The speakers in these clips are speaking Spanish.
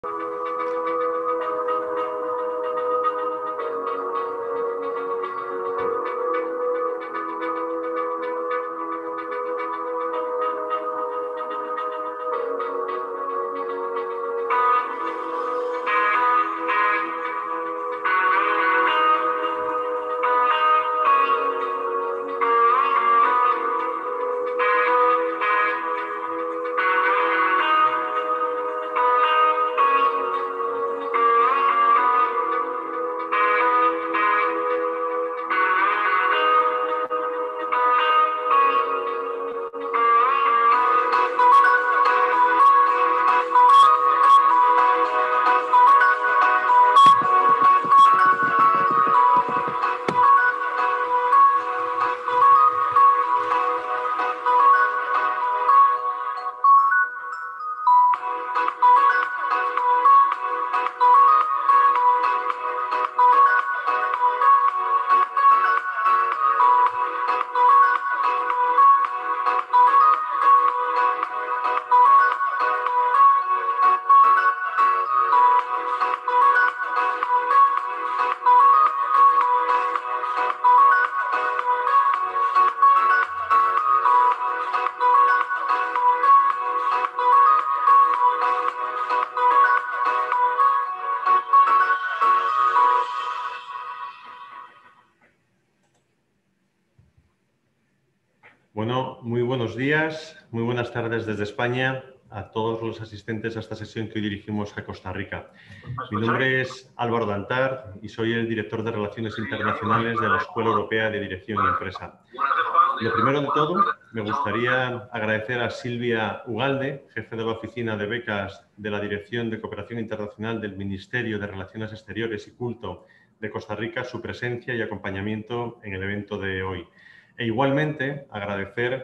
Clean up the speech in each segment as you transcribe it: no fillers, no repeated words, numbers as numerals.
Bueno, muy buenos días, muy buenas tardes desde España a todos los asistentes a esta sesión que hoy dirigimos a Costa Rica. Mi nombre es Álvaro Dantar y soy el director de Relaciones Internacionales de la Escuela Europea de Dirección y Empresa. Lo primero de todo, me gustaría agradecer a Silvia Ugalde, jefe de la Oficina de Becas de la Dirección de Cooperación Internacional del Ministerio de Relaciones Exteriores y Culto de Costa Rica, su presencia y acompañamiento en el evento de hoy. E igualmente agradecer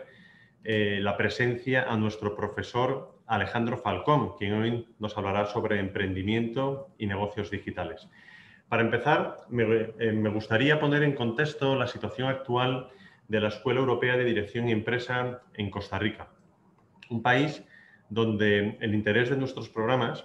la presencia a nuestro profesor Alejandro Falcón, quien hoy nos hablará sobre emprendimiento y negocios digitales. Para empezar, me gustaría poner en contexto la situación actual de la Escuela Europea de Dirección y Empresa en Costa Rica, un país donde el interés de nuestros programas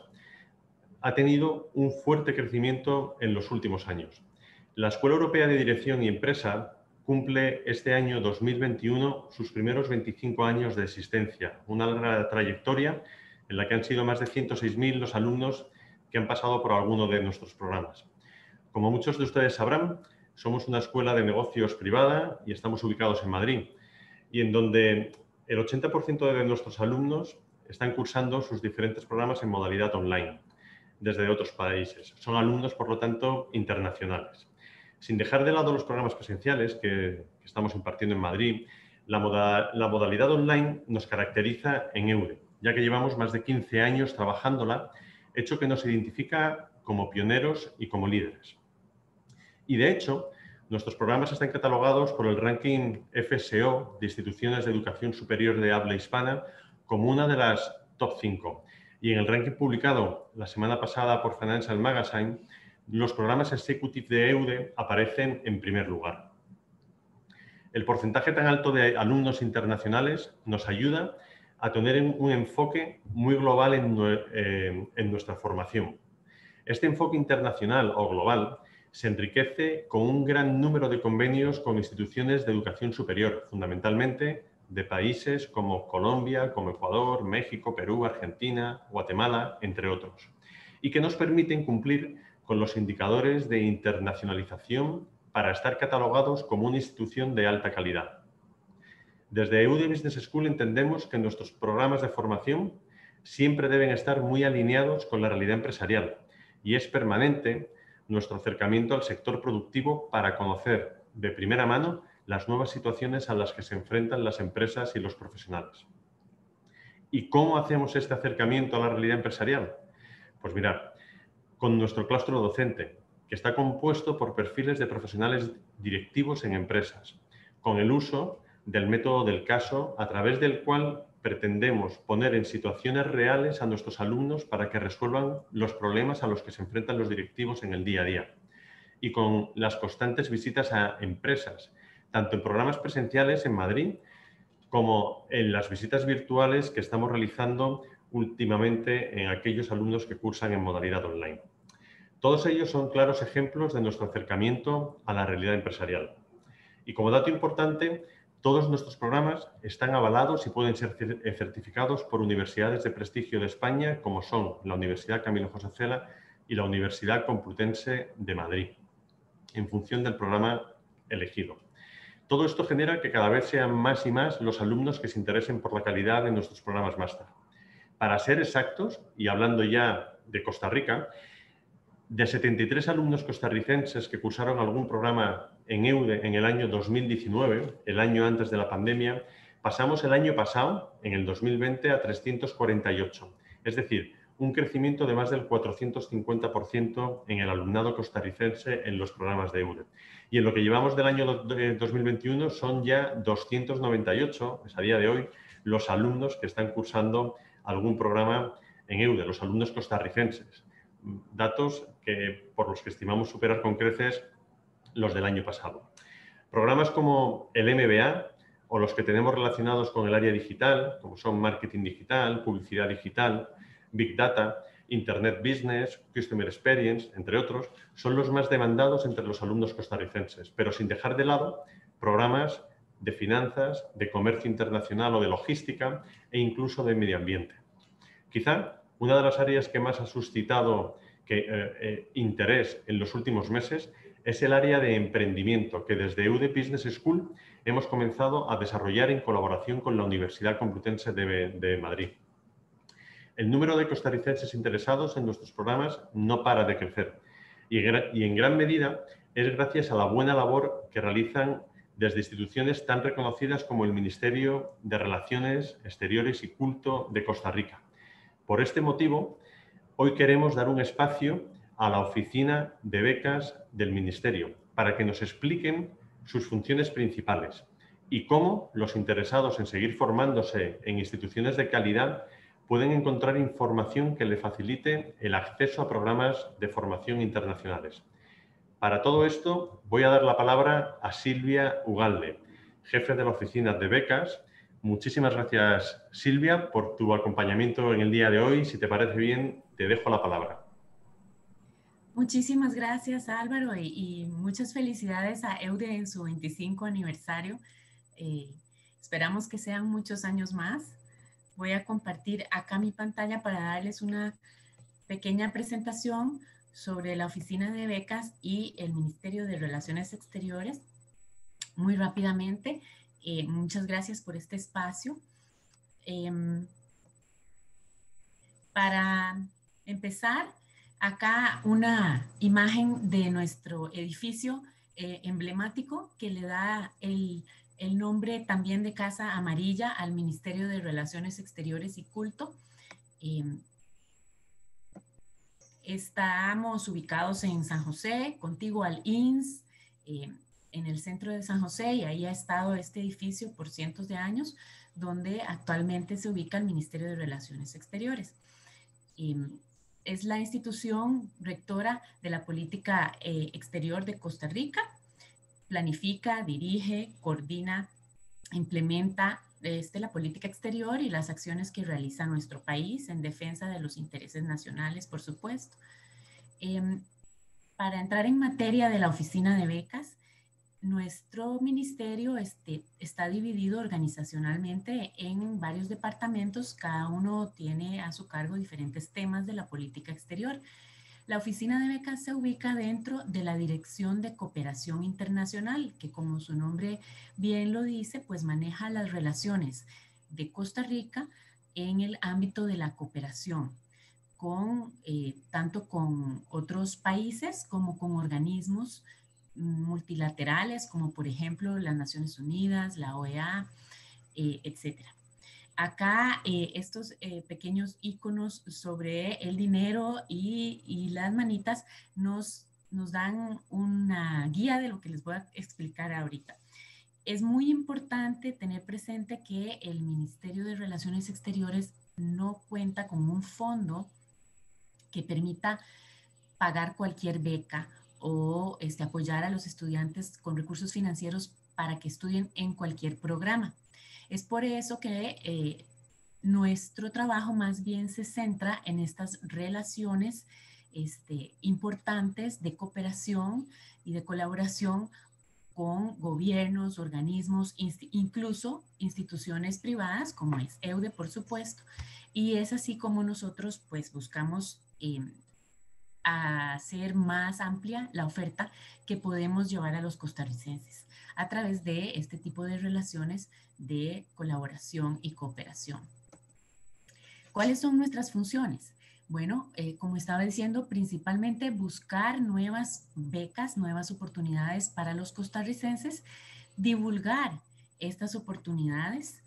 ha tenido un fuerte crecimiento en los últimos años. La Escuela Europea de Dirección y Empresa cumple este año 2021 sus primeros 25 años de existencia, una larga trayectoria en la que han sido más de 106.000 los alumnos que han pasado por alguno de nuestros programas. Como muchos de ustedes sabrán, somos una escuela de negocios privada y estamos ubicados en Madrid, y en donde el 80% de nuestros alumnos están cursando sus diferentes programas en modalidad online, desde otros países. Son alumnos, por lo tanto, internacionales. Sin dejar de lado los programas presenciales que estamos impartiendo en Madrid, la modalidad online nos caracteriza en EUDE, ya que llevamos más de 15 años trabajándola, hecho que nos identifica como pioneros y como líderes. Y de hecho, nuestros programas están catalogados por el ranking FSO de instituciones de educación superior de habla hispana como una de las top 5. Y en el ranking publicado la semana pasada por Financial Magazine, los programas Executive de EUDE aparecen en primer lugar. El porcentaje tan alto de alumnos internacionales nos ayuda a tener un enfoque muy global en nuestra formación. Este enfoque internacional o global se enriquece con un gran número de convenios con instituciones de educación superior, fundamentalmente de países como Colombia, como Ecuador, México, Perú, Argentina, Guatemala, entre otros, y que nos permiten cumplir con los indicadores de internacionalización para estar catalogados como una institución de alta calidad. Desde EUDE Business School entendemos que nuestros programas de formación siempre deben estar muy alineados con la realidad empresarial y es permanente nuestro acercamiento al sector productivo para conocer de primera mano las nuevas situaciones a las que se enfrentan las empresas y los profesionales. ¿Y cómo hacemos este acercamiento a la realidad empresarial? Pues mirad, con nuestro claustro docente, que está compuesto por perfiles de profesionales directivos en empresas, con el uso del método del caso, a través del cual pretendemos poner en situaciones reales a nuestros alumnos para que resuelvan los problemas a los que se enfrentan los directivos en el día a día. Y con las constantes visitas a empresas, tanto en programas presenciales en Madrid como en las visitas virtuales que estamos realizando últimamente en aquellos alumnos que cursan en modalidad online. Todos ellos son claros ejemplos de nuestro acercamiento a la realidad empresarial. Y como dato importante, todos nuestros programas están avalados y pueden ser certificados por universidades de prestigio de España, como son la Universidad Camilo José Cela y la Universidad Complutense de Madrid, en función del programa elegido. Todo esto genera que cada vez sean más y más los alumnos que se interesen por la calidad de nuestros programas máster. Para ser exactos, y hablando ya de Costa Rica, de 73 alumnos costarricenses que cursaron algún programa en EUDE en el año 2019, el año antes de la pandemia, pasamos el año pasado, en el 2020, a 348. Es decir, un crecimiento de más del 450% en el alumnado costarricense en los programas de EUDE. Y en lo que llevamos del año 2021 son ya 298, es a día de hoy, los alumnos que están cursando algún programa en EUDE, los alumnos costarricenses. Datos por los que estimamos superar con creces los del año pasado. Programas como el MBA o los que tenemos relacionados con el área digital, como son marketing digital, publicidad digital, Big Data, Internet Business, Customer Experience, entre otros, son los más demandados entre los alumnos costarricenses, pero sin dejar de lado programas de finanzas, de comercio internacional o de logística e incluso de medio ambiente. Quizá una de las áreas que más ha suscitado interés en los últimos meses es el área de emprendimiento que desde EUDE Business School hemos comenzado a desarrollar en colaboración con la Universidad Complutense de Madrid. El número de costarricenses interesados en nuestros programas no para de crecer y en gran medida es gracias a la buena labor que realizan desde instituciones tan reconocidas como el Ministerio de Relaciones Exteriores y Culto de Costa Rica. Por este motivo, hoy queremos dar un espacio a la Oficina de Becas del Ministerio para que nos expliquen sus funciones principales y cómo los interesados en seguir formándose en instituciones de calidad pueden encontrar información que le facilite el acceso a programas de formación internacionales. Para todo esto, voy a dar la palabra a Silvia Ugalde, jefe de la Oficina de Becas. Muchísimas gracias, Silvia, por tu acompañamiento en el día de hoy. Si te parece bien, te dejo la palabra. Muchísimas gracias, Álvaro, y muchas felicidades a EUDE en su 25 aniversario. Esperamos que sean muchos años más. Voy a compartir acá mi pantalla para darles una pequeña presentación sobre la Oficina de Becas y el Ministerio de Relaciones Exteriores. Muy rápidamente, muchas gracias por este espacio. Para empezar, acá una imagen de nuestro edificio emblemático que le da el nombre también de Casa Amarilla al Ministerio de Relaciones Exteriores y Culto. Estamos ubicados en San José, contiguo al INS, en el centro de San José, y ahí ha estado este edificio por cientos de años, donde actualmente se ubica el Ministerio de Relaciones Exteriores. Es la institución rectora de la política exterior de Costa Rica. Planifica, dirige, coordina, implementa la política exterior y las acciones que realiza nuestro país en defensa de los intereses nacionales, por supuesto. Para entrar en materia de la Oficina de Becas, nuestro ministerio está dividido organizacionalmente en varios departamentos. Cada uno tiene a su cargo diferentes temas de la política exterior. La Oficina de Becas se ubica dentro de la Dirección de Cooperación Internacional, que como su nombre bien lo dice, pues maneja las relaciones de Costa Rica en el ámbito de la cooperación, tanto con otros países como con organismos multilaterales, como por ejemplo las Naciones Unidas, la OEA, etcétera. Acá estos pequeños iconos sobre el dinero y las manitas nos dan una guía de lo que les voy a explicar ahorita. Es muy importante tener presente que el Ministerio de Relaciones Exteriores no cuenta con un fondo que permita pagar cualquier beca o apoyar a los estudiantes con recursos financieros para que estudien en cualquier programa. Es por eso que nuestro trabajo más bien se centra en estas relaciones importantes de cooperación y de colaboración con gobiernos, organismos, incluso instituciones privadas, como es EUDE, por supuesto, y es así como nosotros pues buscamos hacer más amplia la oferta que podemos llevar a los costarricenses a través de este tipo de relaciones de colaboración y cooperación. ¿Cuáles son nuestras funciones? Bueno, como estaba diciendo, principalmente buscar nuevas becas, nuevas oportunidades para los costarricenses, divulgar estas oportunidades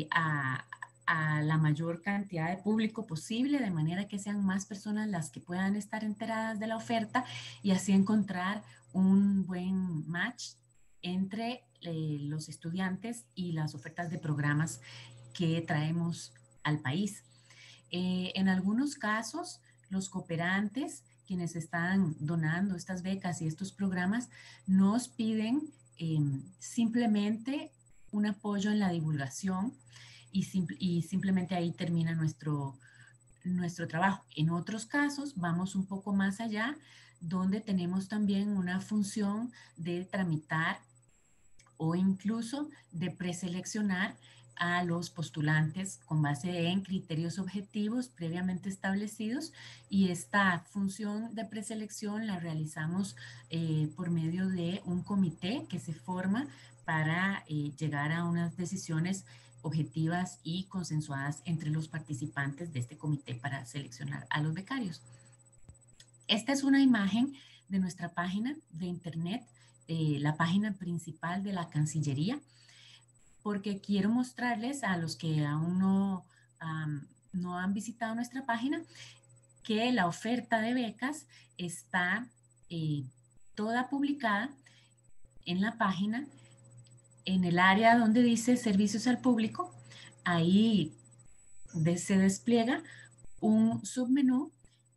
a la mayor cantidad de público posible, de manera que sean más personas las que puedan estar enteradas de la oferta y así encontrar un buen match entre los estudiantes y las ofertas de programas que traemos al país. En algunos casos, los cooperantes, quienes están donando estas becas y estos programas, nos piden simplemente un apoyo en la divulgación y simplemente ahí termina nuestro trabajo. En otros casos, vamos un poco más allá, donde tenemos también una función de tramitar o incluso de preseleccionar a los postulantes con base en criterios objetivos previamente establecidos, y esta función de preselección la realizamos por medio de un comité que se forma para llegar a unas decisiones objetivas y consensuadas entre los participantes de este comité para seleccionar a los becarios. Esta es una imagen de nuestra página de internet, la página principal de la Cancillería, porque quiero mostrarles a los que aún no han visitado nuestra página que la oferta de becas está toda publicada en la página, en el área donde dice servicios al público. Ahí se despliega un submenú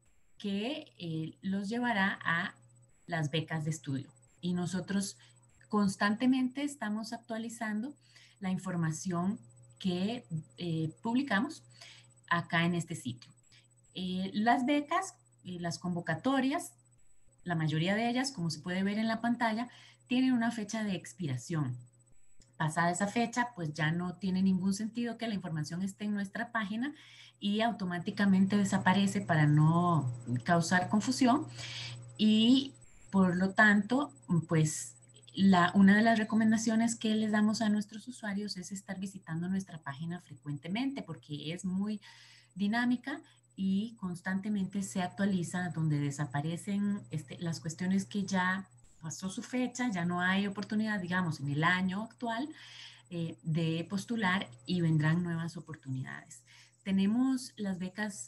que los llevará a las becas de estudio. Y nosotros constantemente estamos actualizando la información que publicamos acá en este sitio. Las becas, las convocatorias, la mayoría de ellas, como se puede ver en la pantalla, tienen una fecha de expiración. Pasada esa fecha, pues ya no tiene ningún sentido que la información esté en nuestra página y automáticamente desaparece para no causar confusión. Y por lo tanto, pues una de las recomendaciones que les damos a nuestros usuarios es estar visitando nuestra página frecuentemente, porque es muy dinámica y constantemente se actualiza, donde desaparecen las cuestiones que ya pasó su fecha, ya no hay oportunidad, digamos, en el año actual de postular, y vendrán nuevas oportunidades. Tenemos las becas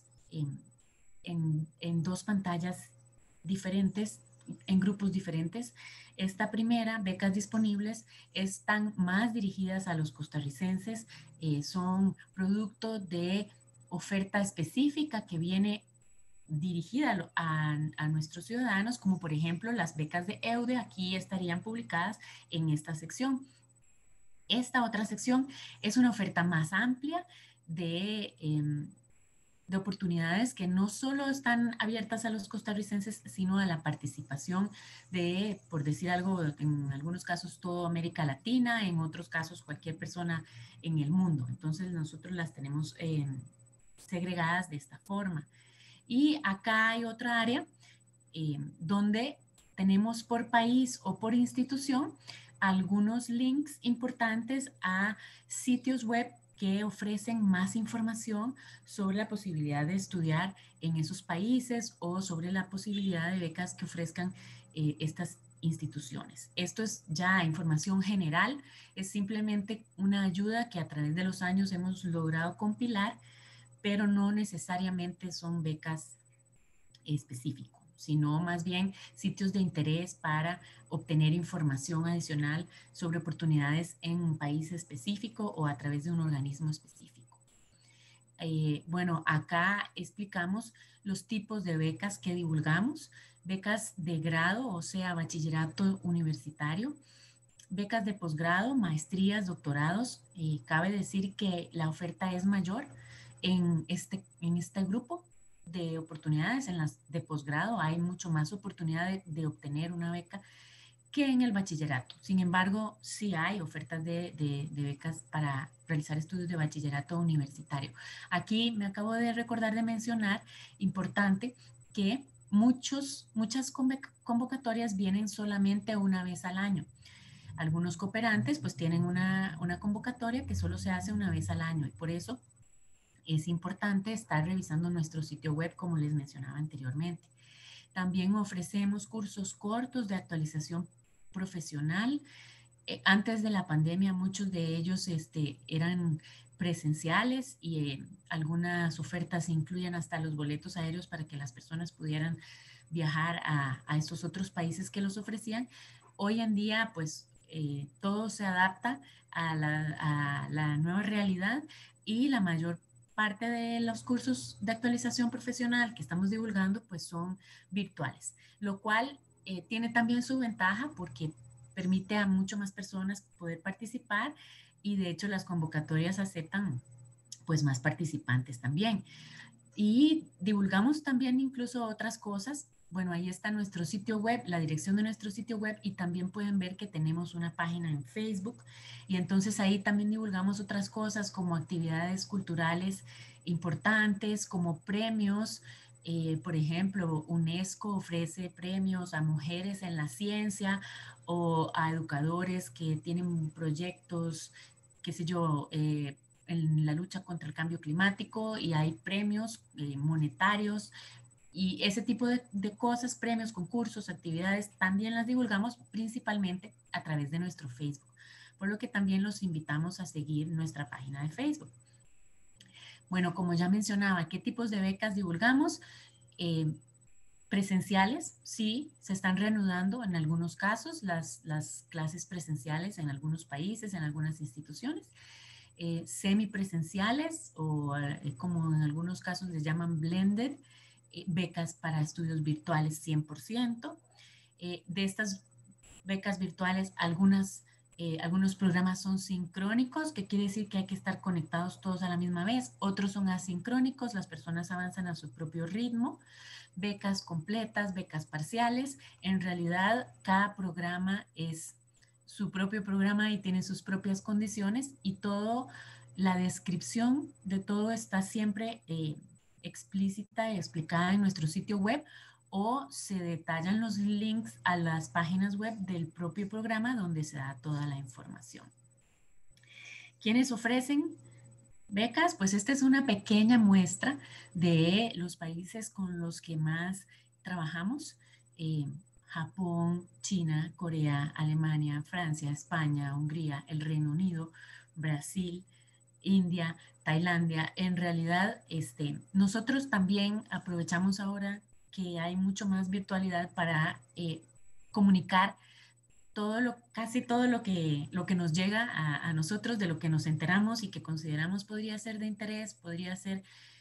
en dos pantallas diferentes, en grupos diferentes. Esta primera, becas disponibles, están más dirigidas a los costarricenses, son producto de oferta específica que viene dirigida a nuestros ciudadanos, como por ejemplo las becas de EUDE, aquí estarían publicadas en esta sección. Esta otra sección es una oferta más amplia de oportunidades que no solo están abiertas a los costarricenses, sino a la participación de, por decir algo, en algunos casos toda América Latina, en otros casos cualquier persona en el mundo. Entonces nosotros las tenemos segregadas de esta forma. Y acá hay otra área donde tenemos por país o por institución algunos links importantes a sitios web que ofrecen más información sobre la posibilidad de estudiar en esos países o sobre la posibilidad de becas que ofrezcan estas instituciones. Esto es ya información general, es simplemente una ayuda que a través de los años hemos logrado compilar, pero no necesariamente son becas específicas, sino más bien sitios de interés para obtener información adicional sobre oportunidades en un país específico o a través de un organismo específico. Bueno, acá explicamos los tipos de becas que divulgamos: becas de grado, o sea, bachillerato universitario, becas de posgrado, maestrías, doctorados. Cabe decir que la oferta es mayor. en este grupo de oportunidades. En las de posgrado hay mucho más oportunidad de obtener una beca que en el bachillerato. Sin embargo, sí hay ofertas de becas para realizar estudios de bachillerato universitario. Aquí me acabo de recordar de mencionar, importante, que muchas convocatorias vienen solamente una vez al año. Algunos cooperantes pues tienen una convocatoria que solo se hace una vez al año y por eso es importante estar revisando nuestro sitio web como les mencionaba anteriormente. También ofrecemos cursos cortos de actualización profesional. Antes de la pandemia muchos de ellos eran presenciales y algunas ofertas incluyen hasta los boletos aéreos para que las personas pudieran viajar a estos otros países que los ofrecían. Hoy en día pues todo se adapta a la nueva realidad y la mayor parte de los cursos de actualización profesional que estamos divulgando pues son virtuales, lo cual tiene también su ventaja porque permite a mucho más personas poder participar y de hecho las convocatorias aceptan pues más participantes también. Y divulgamos también incluso otras cosas. Bueno, ahí está nuestro sitio web, la dirección de nuestro sitio web y también pueden ver que tenemos una página en Facebook y entonces ahí también divulgamos otras cosas como actividades culturales importantes, como premios. Por ejemplo, UNESCO ofrece premios a mujeres en la ciencia o a educadores que tienen proyectos, qué sé yo, en la lucha contra el cambio climático y hay premios monetarios y ese tipo de cosas, premios, concursos, actividades, también las divulgamos principalmente a través de nuestro Facebook, por lo que también los invitamos a seguir nuestra página de Facebook. Bueno, como ya mencionaba, ¿qué tipos de becas divulgamos? Presenciales, sí, se están reanudando en algunos casos las clases presenciales en algunos países, en algunas instituciones. Semipresenciales o como en algunos casos les llaman blended, becas para estudios virtuales 100%. De estas becas virtuales, algunos programas son sincrónicos, que quiere decir que hay que estar conectados todos a la misma vez. Otros son asincrónicos, las personas avanzan a su propio ritmo. Becas completas, becas parciales. En realidad, cada programa es su propio programa y tiene sus propias condiciones y todo, la descripción de todo está siempre explícita y explicada en nuestro sitio web o se detallan los links a las páginas web del propio programa donde se da toda la información. ¿Quiénes ofrecen becas? Pues esta es una pequeña muestra de los países con los que más trabajamos. Japón, China, Corea, Alemania, Francia, España, Hungría, el Reino Unido, Brasil, India, Tailandia. En realidad, nosotros también aprovechamos ahora que hay mucho más virtualidad para comunicar casi todo lo que nos llega a nosotros, de lo que nos enteramos y que consideramos podría ser de interés, podría ser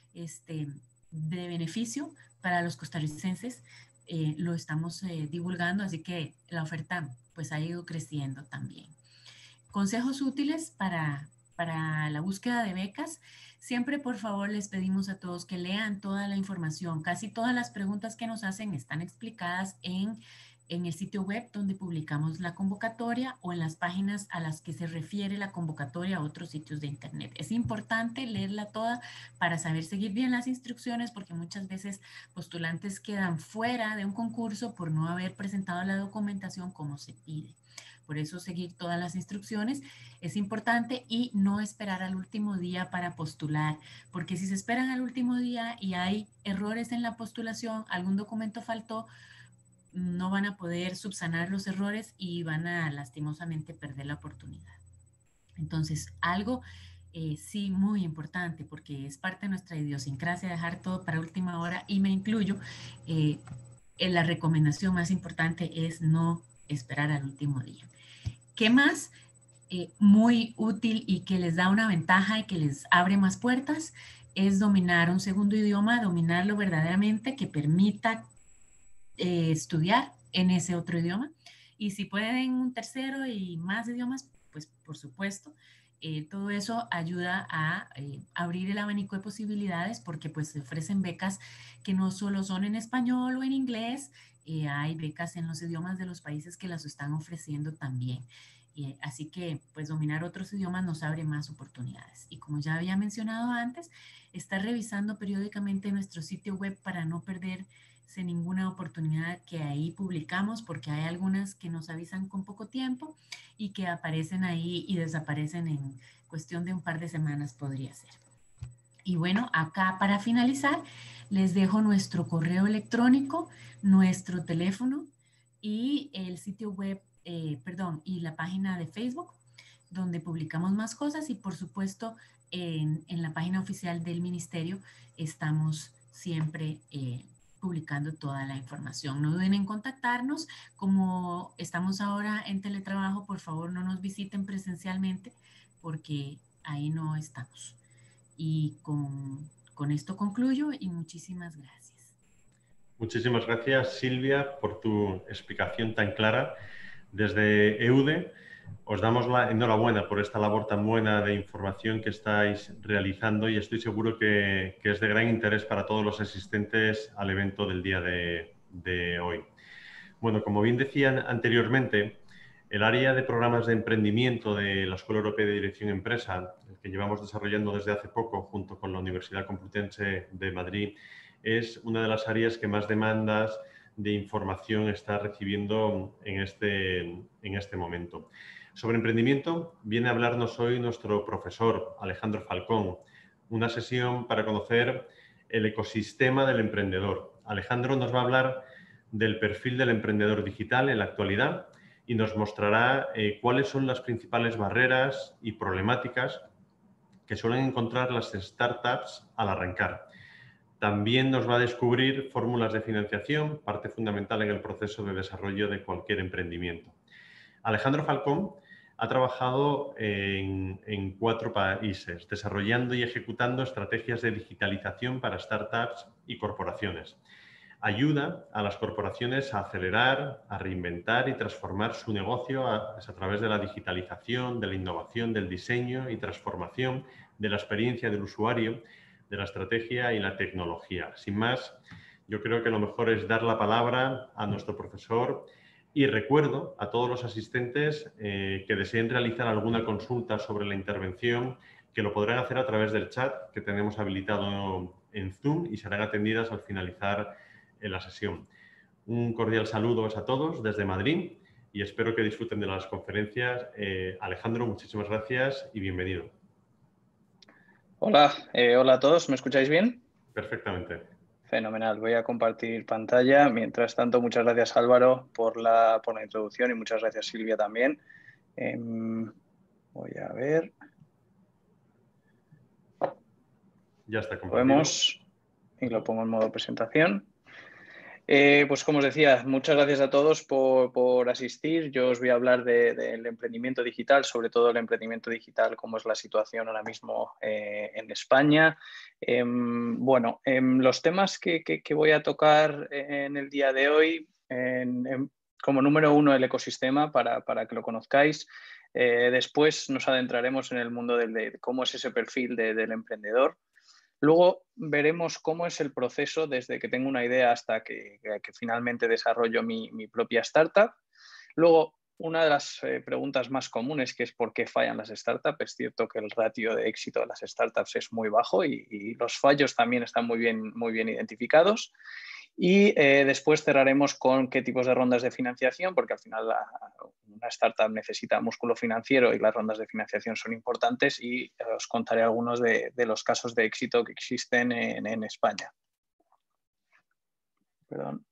de beneficio para los costarricenses, lo estamos divulgando, así que la oferta pues ha ido creciendo también. Consejos útiles para la búsqueda de becas. Siempre, por favor, les pedimos a todos que lean toda la información. Casi todas las preguntas que nos hacen están explicadas en el sitio web donde publicamos la convocatoria o en las páginas a las que se refiere la convocatoria a otros sitios de internet. Es importante leerla toda para saber seguir bien las instrucciones porque muchas veces postulantes quedan fuera de un concurso por no haber presentado la documentación como se pide. Por eso seguir todas las instrucciones es importante y no esperar al último día para postular, porque si se esperan al último día y hay errores en la postulación, algún documento faltó, no van a poder subsanar los errores y van a lastimosamente perder la oportunidad. Entonces, algo sí muy importante, porque es parte de nuestra idiosincrasia dejar todo para última hora y me incluyo, la recomendación más importante es no esperar al último día. ¿Qué más? Muy útil y que les da una ventaja y que les abre más puertas es dominar un segundo idioma, dominarlo verdaderamente, que permita estudiar en ese otro idioma. Y si pueden un tercero y más idiomas, pues por supuesto. todo eso ayuda a abrir el abanico de posibilidades porque pues se ofrecen becas que no solo son en español o en inglés, hay becas en los idiomas de los países que las están ofreciendo también. Así que pues dominar otros idiomas nos abre más oportunidades. Y como ya había mencionado antes, estar revisando periódicamente nuestro sitio web para no perderse ninguna oportunidad que ahí publicamos, porque hay algunas que nos avisan con poco tiempo y que aparecen ahí y desaparecen en cuestión de un par de semanas podría ser. Y bueno, acá para finalizar, les dejo nuestro correo electrónico, nuestro teléfono y el sitio web, y la página de Facebook, donde publicamos más cosas y por supuesto en la página oficial del ministerio estamos siempre publicando toda la información. No duden en contactarnos. Como estamos ahora en teletrabajo, por favor no nos visiten presencialmente porque ahí no estamos. Y con esto concluyo y muchísimas gracias. Muchísimas gracias, Silvia, por tu explicación tan clara. Desde EUDE os damos la enhorabuena por esta labor tan buena de información que estáis realizando y estoy seguro que es de gran interés para todos los asistentes al evento del día de hoy. Bueno, como bien decían anteriormente, el área de programas de emprendimiento de la Escuela Europea de Dirección Empresa, el que llevamos desarrollando desde hace poco junto con la Universidad Complutense de Madrid, es una de las áreas que más demandas de información está recibiendo en este momento. Sobre emprendimiento viene a hablarnos hoy nuestro profesor Alejandro Falcón, una sesión para conocer el ecosistema del emprendedor. Alejandro nos va a hablar del perfil del emprendedor digital en la actualidad y nos mostrará cuáles son las principales barreras y problemáticas que suelen encontrar las startups al arrancar. También nos va a descubrir fórmulas de financiación, parte fundamental en el proceso de desarrollo de cualquier emprendimiento. Alejandro Falcón ha trabajado en 4 países, desarrollando y ejecutando estrategias de digitalización para startups y corporaciones. Ayuda a las corporaciones a acelerar, a reinventar y transformar su negocio a través de la digitalización, de la innovación, del diseño y transformación, de la experiencia del usuario, de la estrategia y la tecnología. Sin más, yo creo que lo mejor es dar la palabra a nuestro profesor y recuerdo a todos los asistentes que deseen realizar alguna consulta sobre la intervención que lo podrán hacer a través del chat que tenemos habilitado en Zoom y serán atendidas al finalizar en la sesión. Un cordial saludo a todos desde Madrid y espero que disfruten de las conferencias. Alejandro, muchísimas gracias y bienvenido. Hola, hola a todos, ¿me escucháis bien? Perfectamente. Fenomenal, voy a compartir pantalla. Mientras tanto, muchas gracias Álvaro por la introducción y muchas gracias Silvia también. Voy a ver. Ya está compartido. Lo vemos y lo pongo en modo presentación. Pues como os decía, muchas gracias a todos por asistir. Yo os voy a hablar del emprendimiento digital, sobre todo el emprendimiento digital, cómo es la situación ahora mismo en España. Los temas que voy a tocar en el día de hoy, como número 1, el ecosistema, para que lo conozcáis. Después nos adentraremos en el mundo de cómo es ese perfil del emprendedor. Luego veremos cómo es el proceso desde que tengo una idea hasta que finalmente desarrollo mi propia startup. Luego, una de las preguntas más comunes, que es ¿por qué fallan las startups? Es cierto que el ratio de éxito de las startups es muy bajo y los fallos también están muy bien identificados. Y después cerraremos con qué tipos de rondas de financiación, porque al final una startup necesita músculo financiero y las rondas de financiación son importantes y os contaré algunos de los casos de éxito que existen en España. Perdón.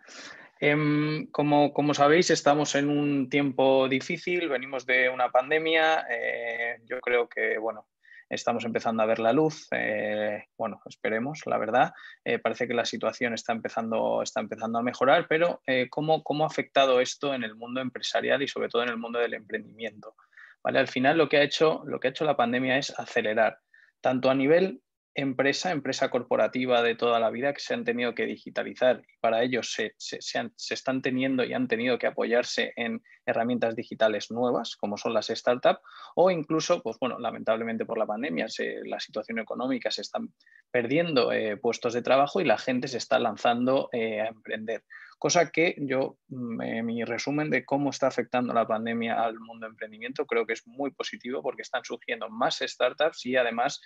Como sabéis, estamos en un tiempo difícil, venimos de una pandemia. Yo creo que, estamos empezando a ver la luz. Esperemos, la verdad. Parece que la situación está empezando a mejorar, pero ¿cómo ha afectado esto en el mundo empresarial y sobre todo en el mundo del emprendimiento? ¿Vale? Al final lo que ha hecho la pandemia es acelerar, tanto a nivel empresa corporativa de toda la vida que se han tenido que digitalizar y para ello se están teniendo y han tenido que apoyarse en herramientas digitales nuevas como son las startups o incluso, pues bueno, lamentablemente por la pandemia, la situación económica se están perdiendo puestos de trabajo y la gente se está lanzando a emprender. Cosa que yo, mi resumen de cómo está afectando la pandemia al mundo de emprendimiento, creo que es muy positivo porque están surgiendo más startups y además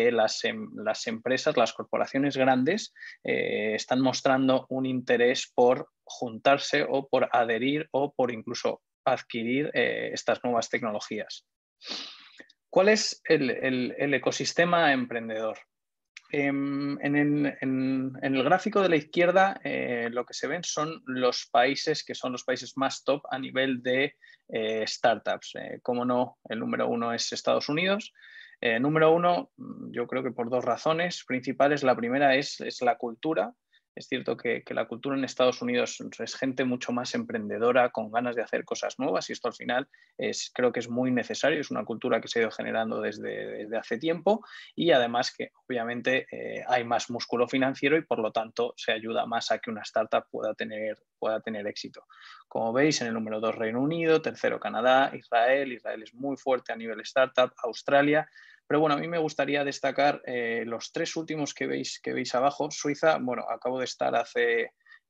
las empresas, las corporaciones grandes están mostrando un interés por juntarse o por adherir o por incluso adquirir estas nuevas tecnologías. ¿Cuál es el ecosistema emprendedor? En el gráfico de la izquierda lo que se ven son los países que son los países más top a nivel de startups. Como no, el número 1 es Estados Unidos. Número 1, yo creo que por dos razones principales. La primera es la cultura. Es cierto que la cultura en Estados Unidos es gente mucho más emprendedora, con ganas de hacer cosas nuevas y esto al final creo que es muy necesario. Es una cultura que se ha ido generando desde hace tiempo y además que obviamente hay más músculo financiero y por lo tanto se ayuda más a que una startup pueda tener éxito. Como veis, en el número 2 Reino Unido, tercero Canadá, Israel es muy fuerte a nivel startup, Australia. Pero bueno, a mí me gustaría destacar los tres últimos que veis abajo. Suiza, bueno, acabo de estar hace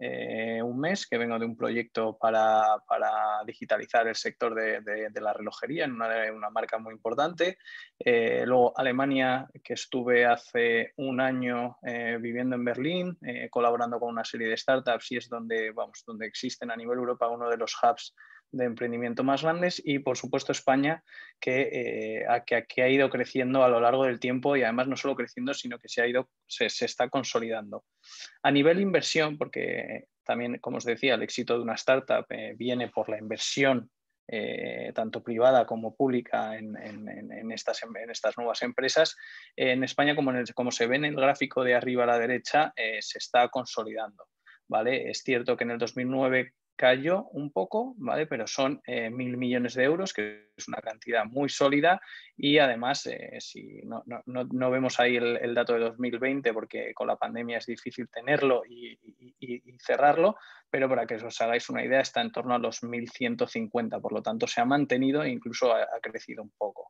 un mes que vengo de un proyecto para digitalizar el sector de la relojería en una marca muy importante. Luego Alemania, que estuve hace un año viviendo en Berlín, colaborando con una serie de startups y es donde existen a nivel Europa uno de los hubs de emprendimiento más grandes y por supuesto España que ha ido creciendo a lo largo del tiempo y además no solo creciendo sino que se está consolidando. A nivel inversión, porque también como os decía el éxito de una startup viene por la inversión tanto privada como pública en estas nuevas empresas, en España como se ve en el gráfico de arriba a la derecha se está consolidando, ¿vale? Es cierto que en el 2009 cayó un poco, ¿vale? Pero son 1.000 millones de euros, que es una cantidad muy sólida y además, si no vemos ahí el dato de 2020 porque con la pandemia es difícil tenerlo y cerrarlo, pero para que os hagáis una idea está en torno a los 1.150, por lo tanto se ha mantenido e incluso ha crecido un poco.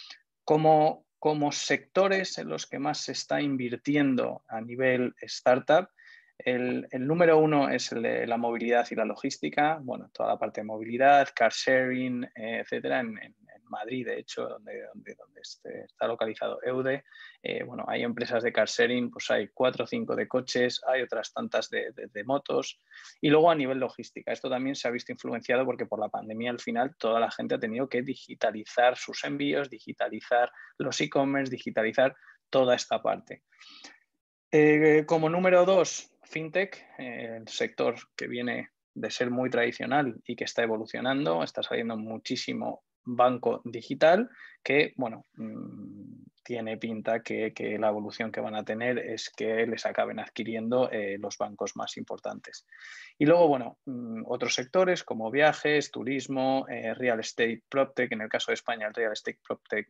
Como sectores en los que más se está invirtiendo a nivel startup, el número 1 es el de la movilidad y la logística, bueno, toda la parte de movilidad, car sharing, etcétera, en Madrid, de hecho, donde está localizado EUDE. Bueno, hay empresas de car sharing, pues hay 4 o 5 de coches, hay otras tantas de motos. Y luego a nivel logística, esto también se ha visto influenciado porque por la pandemia al final toda la gente ha tenido que digitalizar sus envíos, digitalizar los e-commerce, digitalizar toda esta parte. Como número 2, FinTech, el sector que viene de ser muy tradicional y que está evolucionando, está saliendo muchísimo banco digital que, bueno, tiene pinta que la evolución que van a tener es que les acaben adquiriendo los bancos más importantes. Y luego, bueno, otros sectores como viajes, turismo, real estate, PropTech. En el caso de España, el real estate PropTech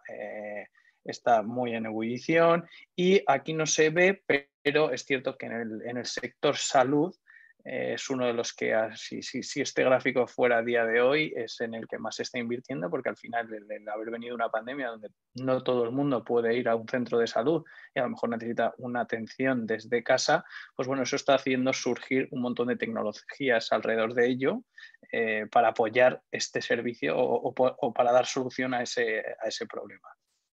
está muy en ebullición y aquí no se ve, pero es cierto que en el sector salud es uno de los que, si este gráfico fuera a día de hoy, es en el que más se está invirtiendo porque al final el haber venido una pandemia donde no todo el mundo puede ir a un centro de salud y a lo mejor necesita una atención desde casa, pues bueno, eso está haciendo surgir un montón de tecnologías alrededor de ello para apoyar este servicio o para dar solución a ese problema.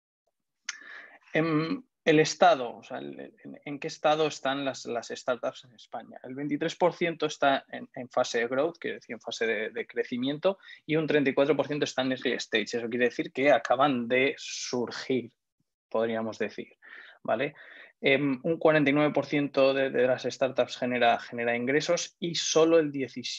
El estado, o sea, ¿en qué estado están las startups en España? El 23% está en fase de growth, quiere decir en fase de crecimiento, y un 34% está en early stage. Eso quiere decir que acaban de surgir, podríamos decir, ¿vale? Un 49% de las startups genera ingresos y solo el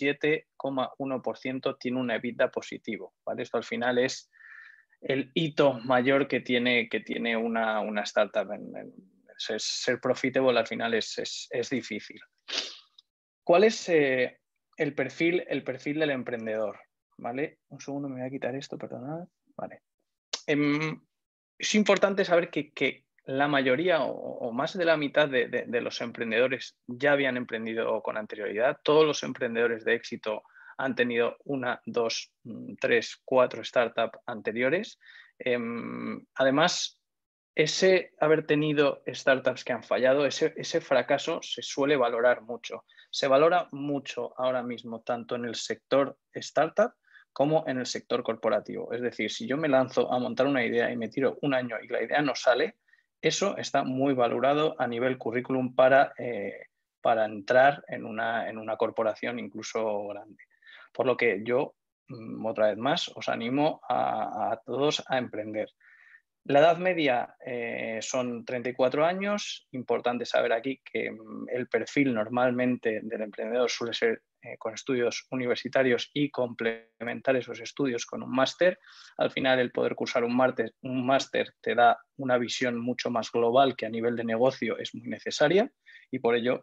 17,1% tiene un EBITDA positivo, ¿vale? Esto al final es el hito mayor que tiene una startup. Ser profitable al final es difícil. ¿Cuál es el perfil del emprendedor? ¿Vale? Un segundo, me voy a quitar esto, perdonad. Vale. Es importante saber que la mayoría o más de la mitad de los emprendedores ya habían emprendido con anterioridad. Todos los emprendedores de éxito han tenido 1, 2, 3, 4 startups anteriores. Además, ese haber tenido startups que han fallado, ese fracaso se suele valorar mucho. Se valora mucho ahora mismo, tanto en el sector startup como en el sector corporativo. Es decir, si yo me lanzo a montar una idea y me tiro un año y la idea no sale, eso está muy valorado a nivel currículum para entrar en una corporación incluso grande. Por lo que yo, otra vez más, os animo a todos a emprender. La edad media son 34 años. Importante saber aquí que el perfil normalmente del emprendedor suele ser con estudios universitarios y complementar esos estudios con un máster. Al final, el poder cursar un máster te da una visión mucho más global que a nivel de negocio es muy necesaria y por ello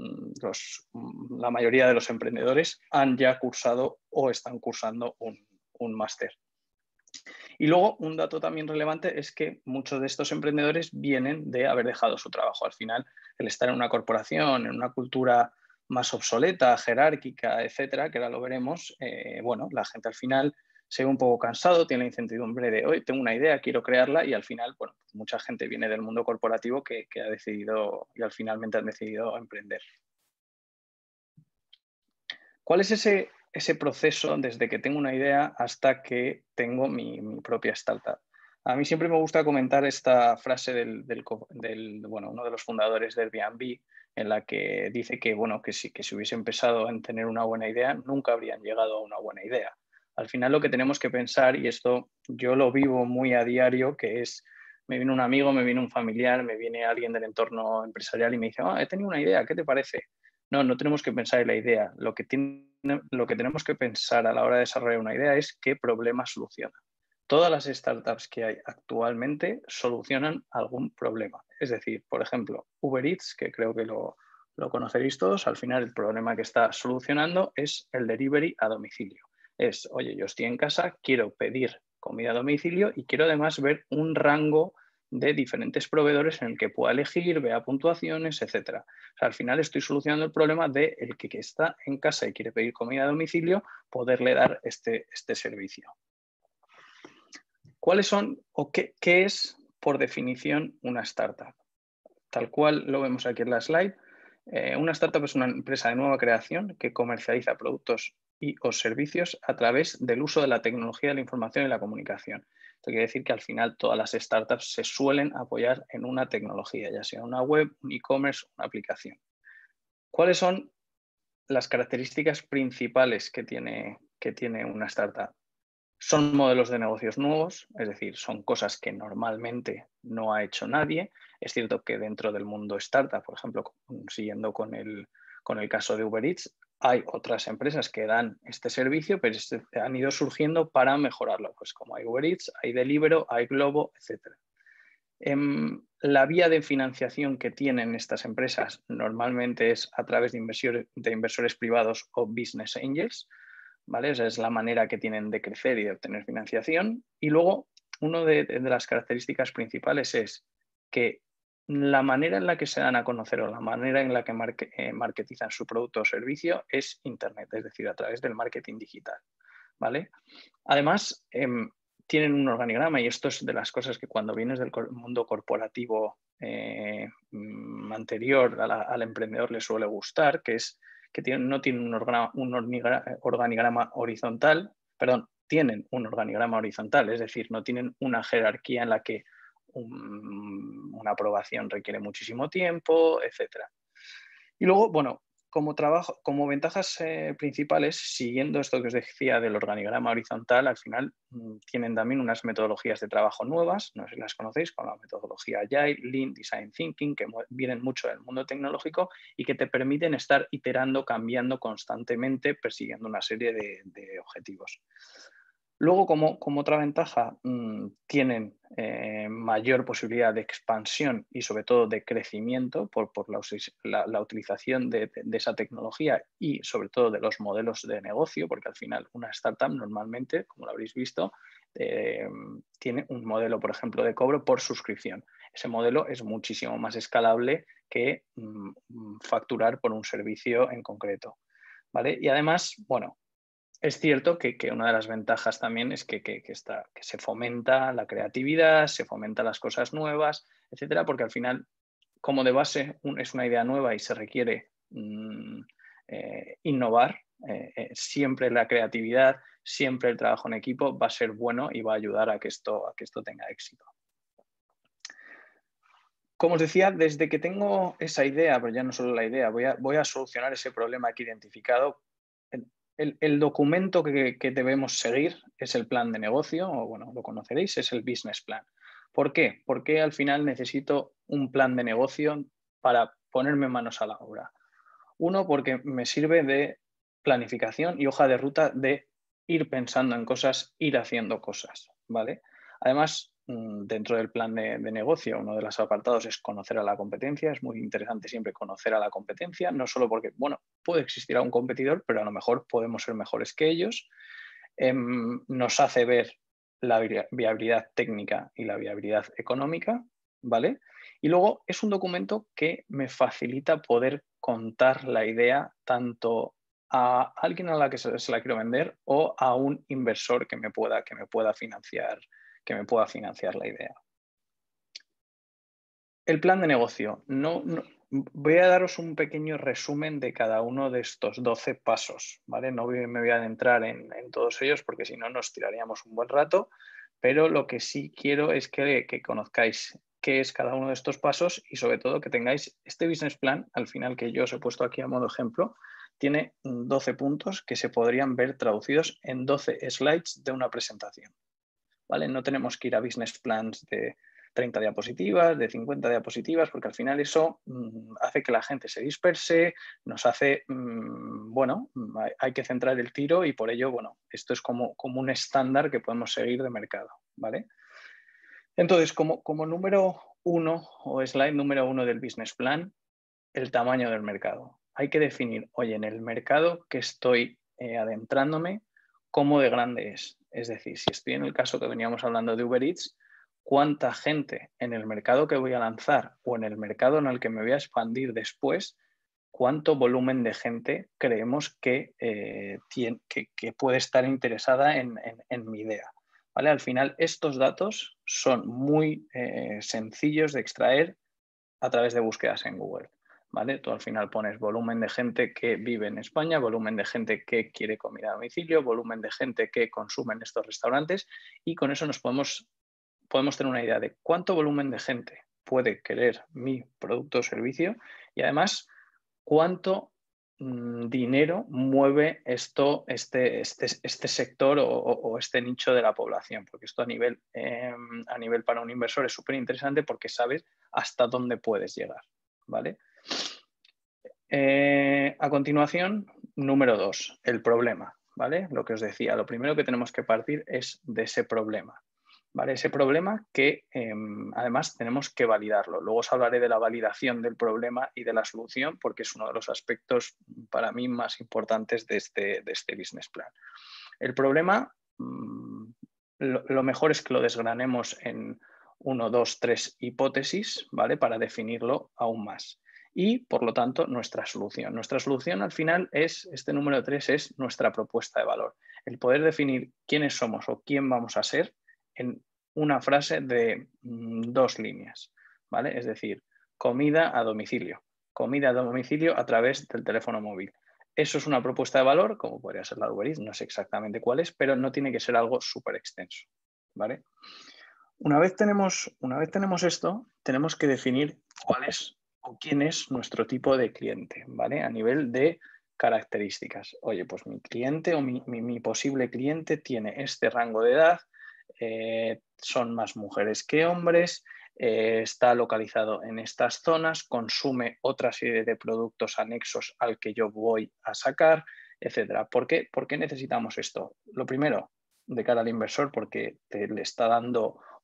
la mayoría de los emprendedores han ya cursado o están cursando un máster. Y luego, un dato también relevante es que muchos de estos emprendedores vienen de haber dejado su trabajo. Al final, el estar en una corporación, en una cultura más obsoleta, jerárquica, etcétera, que ahora lo veremos, bueno, la gente al final se ve un poco cansado, tiene la incertidumbre de, hoy tengo una idea, quiero crearla, y al final, bueno, pues mucha gente viene del mundo corporativo que ha decidido y al finalmente han decidido emprender. ¿Cuál es ese proceso desde que tengo una idea hasta que tengo mi propia startup? A mí siempre me gusta comentar esta frase bueno, uno de los fundadores de Airbnb, en la que dice que, bueno, que si hubiese empezado en tener una buena idea, nunca habrían llegado a una buena idea. Al final lo que tenemos que pensar, y esto yo lo vivo muy a diario, que es, me viene un amigo, me viene un familiar, me viene alguien del entorno empresarial y me dice, he tenido una idea, ¿qué te parece? No tenemos que pensar en la idea. Lo que tenemos que pensar a la hora de desarrollar una idea es qué problema soluciona. Todas las startups que hay actualmente solucionan algún problema. Es decir, por ejemplo, Uber Eats, que creo que lo conoceréis todos, al final el problema que está solucionando es el delivery a domicilio. Es, oye, yo estoy en casa, quiero pedir comida a domicilio y quiero además ver un rango de diferentes proveedores en el que pueda elegir, vea puntuaciones, etc. O sea, al final estoy solucionando el problema de el que está en casa y quiere pedir comida a domicilio, poderle dar este servicio. ¿Cuáles son o qué es, por definición, una startup? Tal cual lo vemos aquí en la slide. Una startup es una empresa de nueva creación que comercializa productos y o servicios a través del uso de la tecnología de la información y la comunicación. Esto quiere decir que al final todas las startups se suelen apoyar en una tecnología, ya sea una web, un e-commerce, una aplicación. ¿Cuáles son las características principales que tiene una startup? Son modelos de negocios nuevos, es decir, son cosas que normalmente no ha hecho nadie. Es cierto que dentro del mundo startup, por ejemplo, siguiendo con el caso de Uber Eats, hay otras empresas que dan este servicio, pero han ido surgiendo para mejorarlo, pues como hay Uber Eats, hay Deliveroo, hay Glovo, etc. La vía de financiación que tienen estas empresas normalmente es a través de inversores privados o business angels, ¿vale? Esa es la manera que tienen de crecer y de obtener financiación. Y luego, una de las características principales es que la manera en la que se dan a conocer o la manera en la que marketizan su producto o servicio es Internet, es decir, a través del marketing digital, ¿vale? Además, tienen un organigrama y esto es de las cosas que cuando vienes del mundo corporativo anterior al emprendedor le suele gustar, que es que no tienen un organigrama horizontal, perdón, tienen un organigrama horizontal, es decir, no tienen una jerarquía en la que una aprobación requiere muchísimo tiempo, etc. Y luego, bueno, como ventajas principales, siguiendo esto que os decía del organigrama horizontal, al final tienen también unas metodologías de trabajo nuevas, no sé si las conocéis, como la metodología Agile, Lean, Design Thinking, que vienen mucho del mundo tecnológico y que te permiten estar iterando, cambiando constantemente, persiguiendo una serie de objetivos. Luego, como otra ventaja, tienen mayor posibilidad de expansión y sobre todo de crecimiento por la utilización de esa tecnología y sobre todo de los modelos de negocio, porque al final una startup normalmente, como lo habréis visto, tiene un modelo, por ejemplo, de cobro por suscripción. Ese modelo es muchísimo más escalable que facturar por un servicio en concreto, ¿vale? Y además, bueno, es cierto que una de las ventajas también es que se fomenta la creatividad, se fomentan las cosas nuevas, etcétera, porque al final, como de base es una idea nueva y se requiere innovar, siempre la creatividad, siempre el trabajo en equipo va a ser bueno y va a ayudar a que esto tenga éxito. Como os decía, desde que tengo esa idea, pero ya no solo la idea, voy a solucionar ese problema que he identificado. El documento que debemos seguir es el plan de negocio, o bueno, lo conoceréis, es el business plan. ¿Por qué? Porque al final necesito un plan de negocio para ponerme manos a la obra. Uno, porque me sirve de planificación y hoja de ruta de ir pensando en cosas, ir haciendo cosas, ¿vale? Además, dentro del plan de negocio, uno de los apartados es conocer a la competencia. Es muy interesante siempre conocer a la competencia, no solo porque, bueno, puede existir algún competidor, pero a lo mejor podemos ser mejores que ellos. Nos hace ver la viabilidad técnica y la viabilidad económica, ¿vale? Y luego es un documento que me facilita poder contar la idea tanto a alguien a la que se la quiero vender o a un inversor que me pueda financiar la idea. El plan de negocio. Voy a daros un pequeño resumen de cada uno de estos 12 pasos, ¿vale? No me voy a adentrar en todos ellos porque si no nos tiraríamos un buen rato, pero lo que sí quiero es que conozcáis qué es cada uno de estos pasos y sobre todo que tengáis este business plan, al final que yo os he puesto aquí a modo ejemplo, tiene 12 puntos que se podrían ver traducidos en 12 slides de una presentación, ¿vale? No tenemos que ir a business plans de 30 diapositivas, de 50 diapositivas, porque al final eso hace que la gente se disperse, nos hace, bueno, hay que centrar el tiro y por ello, bueno, esto es como un estándar que podemos seguir de mercado, ¿vale? Entonces, como número 1 o slide número 1 del business plan, el tamaño del mercado. Hay que definir, oye, en el mercado que estoy adentrándome, ¿cómo de grande es? Es decir, si estoy en el caso que veníamos hablando de Uber Eats, ¿cuánta gente en el mercado que voy a lanzar o en el mercado en el que me voy a expandir después, cuánto volumen de gente creemos que puede estar interesada en mi idea? ¿Vale? Al final, estos datos son muy sencillos de extraer a través de búsquedas en Google. ¿Vale? Tú al final pones volumen de gente que vive en España, volumen de gente que quiere comida a domicilio, volumen de gente que consume en estos restaurantes y con eso nos podemos tener una idea de cuánto volumen de gente puede querer mi producto o servicio y además cuánto dinero mueve este sector o este nicho de la población, porque esto a nivel para un inversor es súper interesante porque sabes hasta dónde puedes llegar, ¿vale? A continuación, número 2, el problema, ¿vale? Lo que os decía, lo primero que tenemos que partir es de ese problema, ¿vale? Ese problema que además tenemos que validarlo. Luego os hablaré de la validación del problema y de la solución porque es uno de los aspectos para mí más importantes de este business plan. El problema, lo mejor es que lo desgranemos en 1, 2, 3 hipótesis, ¿vale? Para definirlo aún más. Y, por lo tanto, nuestra solución. Nuestra solución al final este número 3 es nuestra propuesta de valor. El poder definir quiénes somos o quién vamos a ser en una frase de 2 líneas, ¿vale? Es decir, comida a domicilio. Comida a domicilio a través del teléfono móvil. Eso es una propuesta de valor, como podría ser la Uber Eats, no sé exactamente cuál es, pero no tiene que ser algo súper extenso, ¿vale? Una vez tenemos esto, tenemos que definir cuál es o quién es nuestro tipo de cliente, ¿vale? A nivel de características. Oye, pues mi cliente o mi posible cliente tiene este rango de edad, son más mujeres que hombres, está localizado en estas zonas, consume otra serie de productos anexos al que yo voy a sacar, etcétera. ¿Por qué necesitamos esto? Lo primero, de cara al inversor, porque le está dando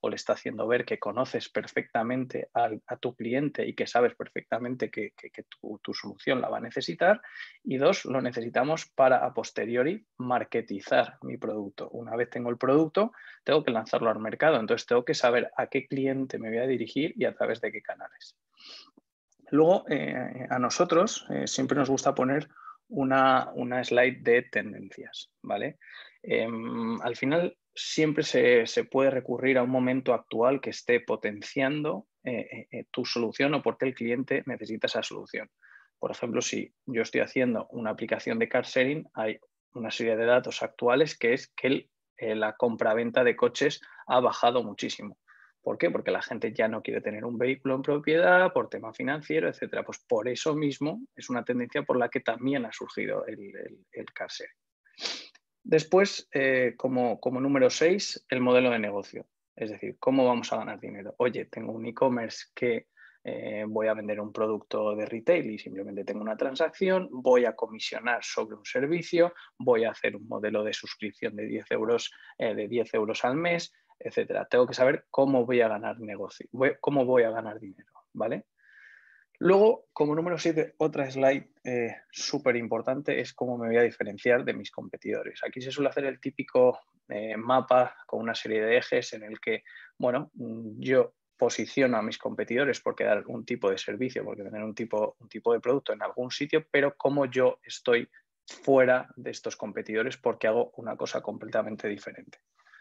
o le está haciendo ver que conoces perfectamente a tu cliente y que sabes perfectamente que tu solución la va a necesitar. Y 2, lo necesitamos para a posteriori marketizar mi producto. Una vez tengo el producto, tengo que lanzarlo al mercado, entonces tengo que saber a qué cliente me voy a dirigir y a través de qué canales. Luego, a nosotros siempre nos gusta poner una slide de tendencias, ¿vale? Al final siempre se puede recurrir a un momento actual que esté potenciando tu solución o porque el cliente necesita esa solución. Por ejemplo, si yo estoy haciendo una aplicación de car sharing, hay una serie de datos actuales que es que la compraventa de coches ha bajado muchísimo. ¿Por qué? Porque la gente ya no quiere tener un vehículo en propiedad, por tema financiero, etcétera. Pues por eso mismo es una tendencia por la que también ha surgido el car sharing. Después, como número 6, el modelo de negocio. Es decir, ¿cómo vamos a ganar dinero? Oye, tengo un e-commerce que voy a vender un producto de retail y simplemente tengo una transacción, voy a comisionar sobre un servicio, voy a hacer un modelo de suscripción de 10 euros al mes, etcétera. Tengo que saber cómo voy a ganar negocio, cómo voy a ganar dinero, ¿vale? Luego, como número 7, otra slide súper importante es cómo me voy a diferenciar de mis competidores. Aquí se suele hacer el típico mapa con una serie de ejes en el que, bueno, yo posiciono a mis competidores porque dar un tipo de servicio, porque tener un tipo de producto en algún sitio, pero cómo yo estoy fuera de estos competidores porque hago una cosa completamente diferente.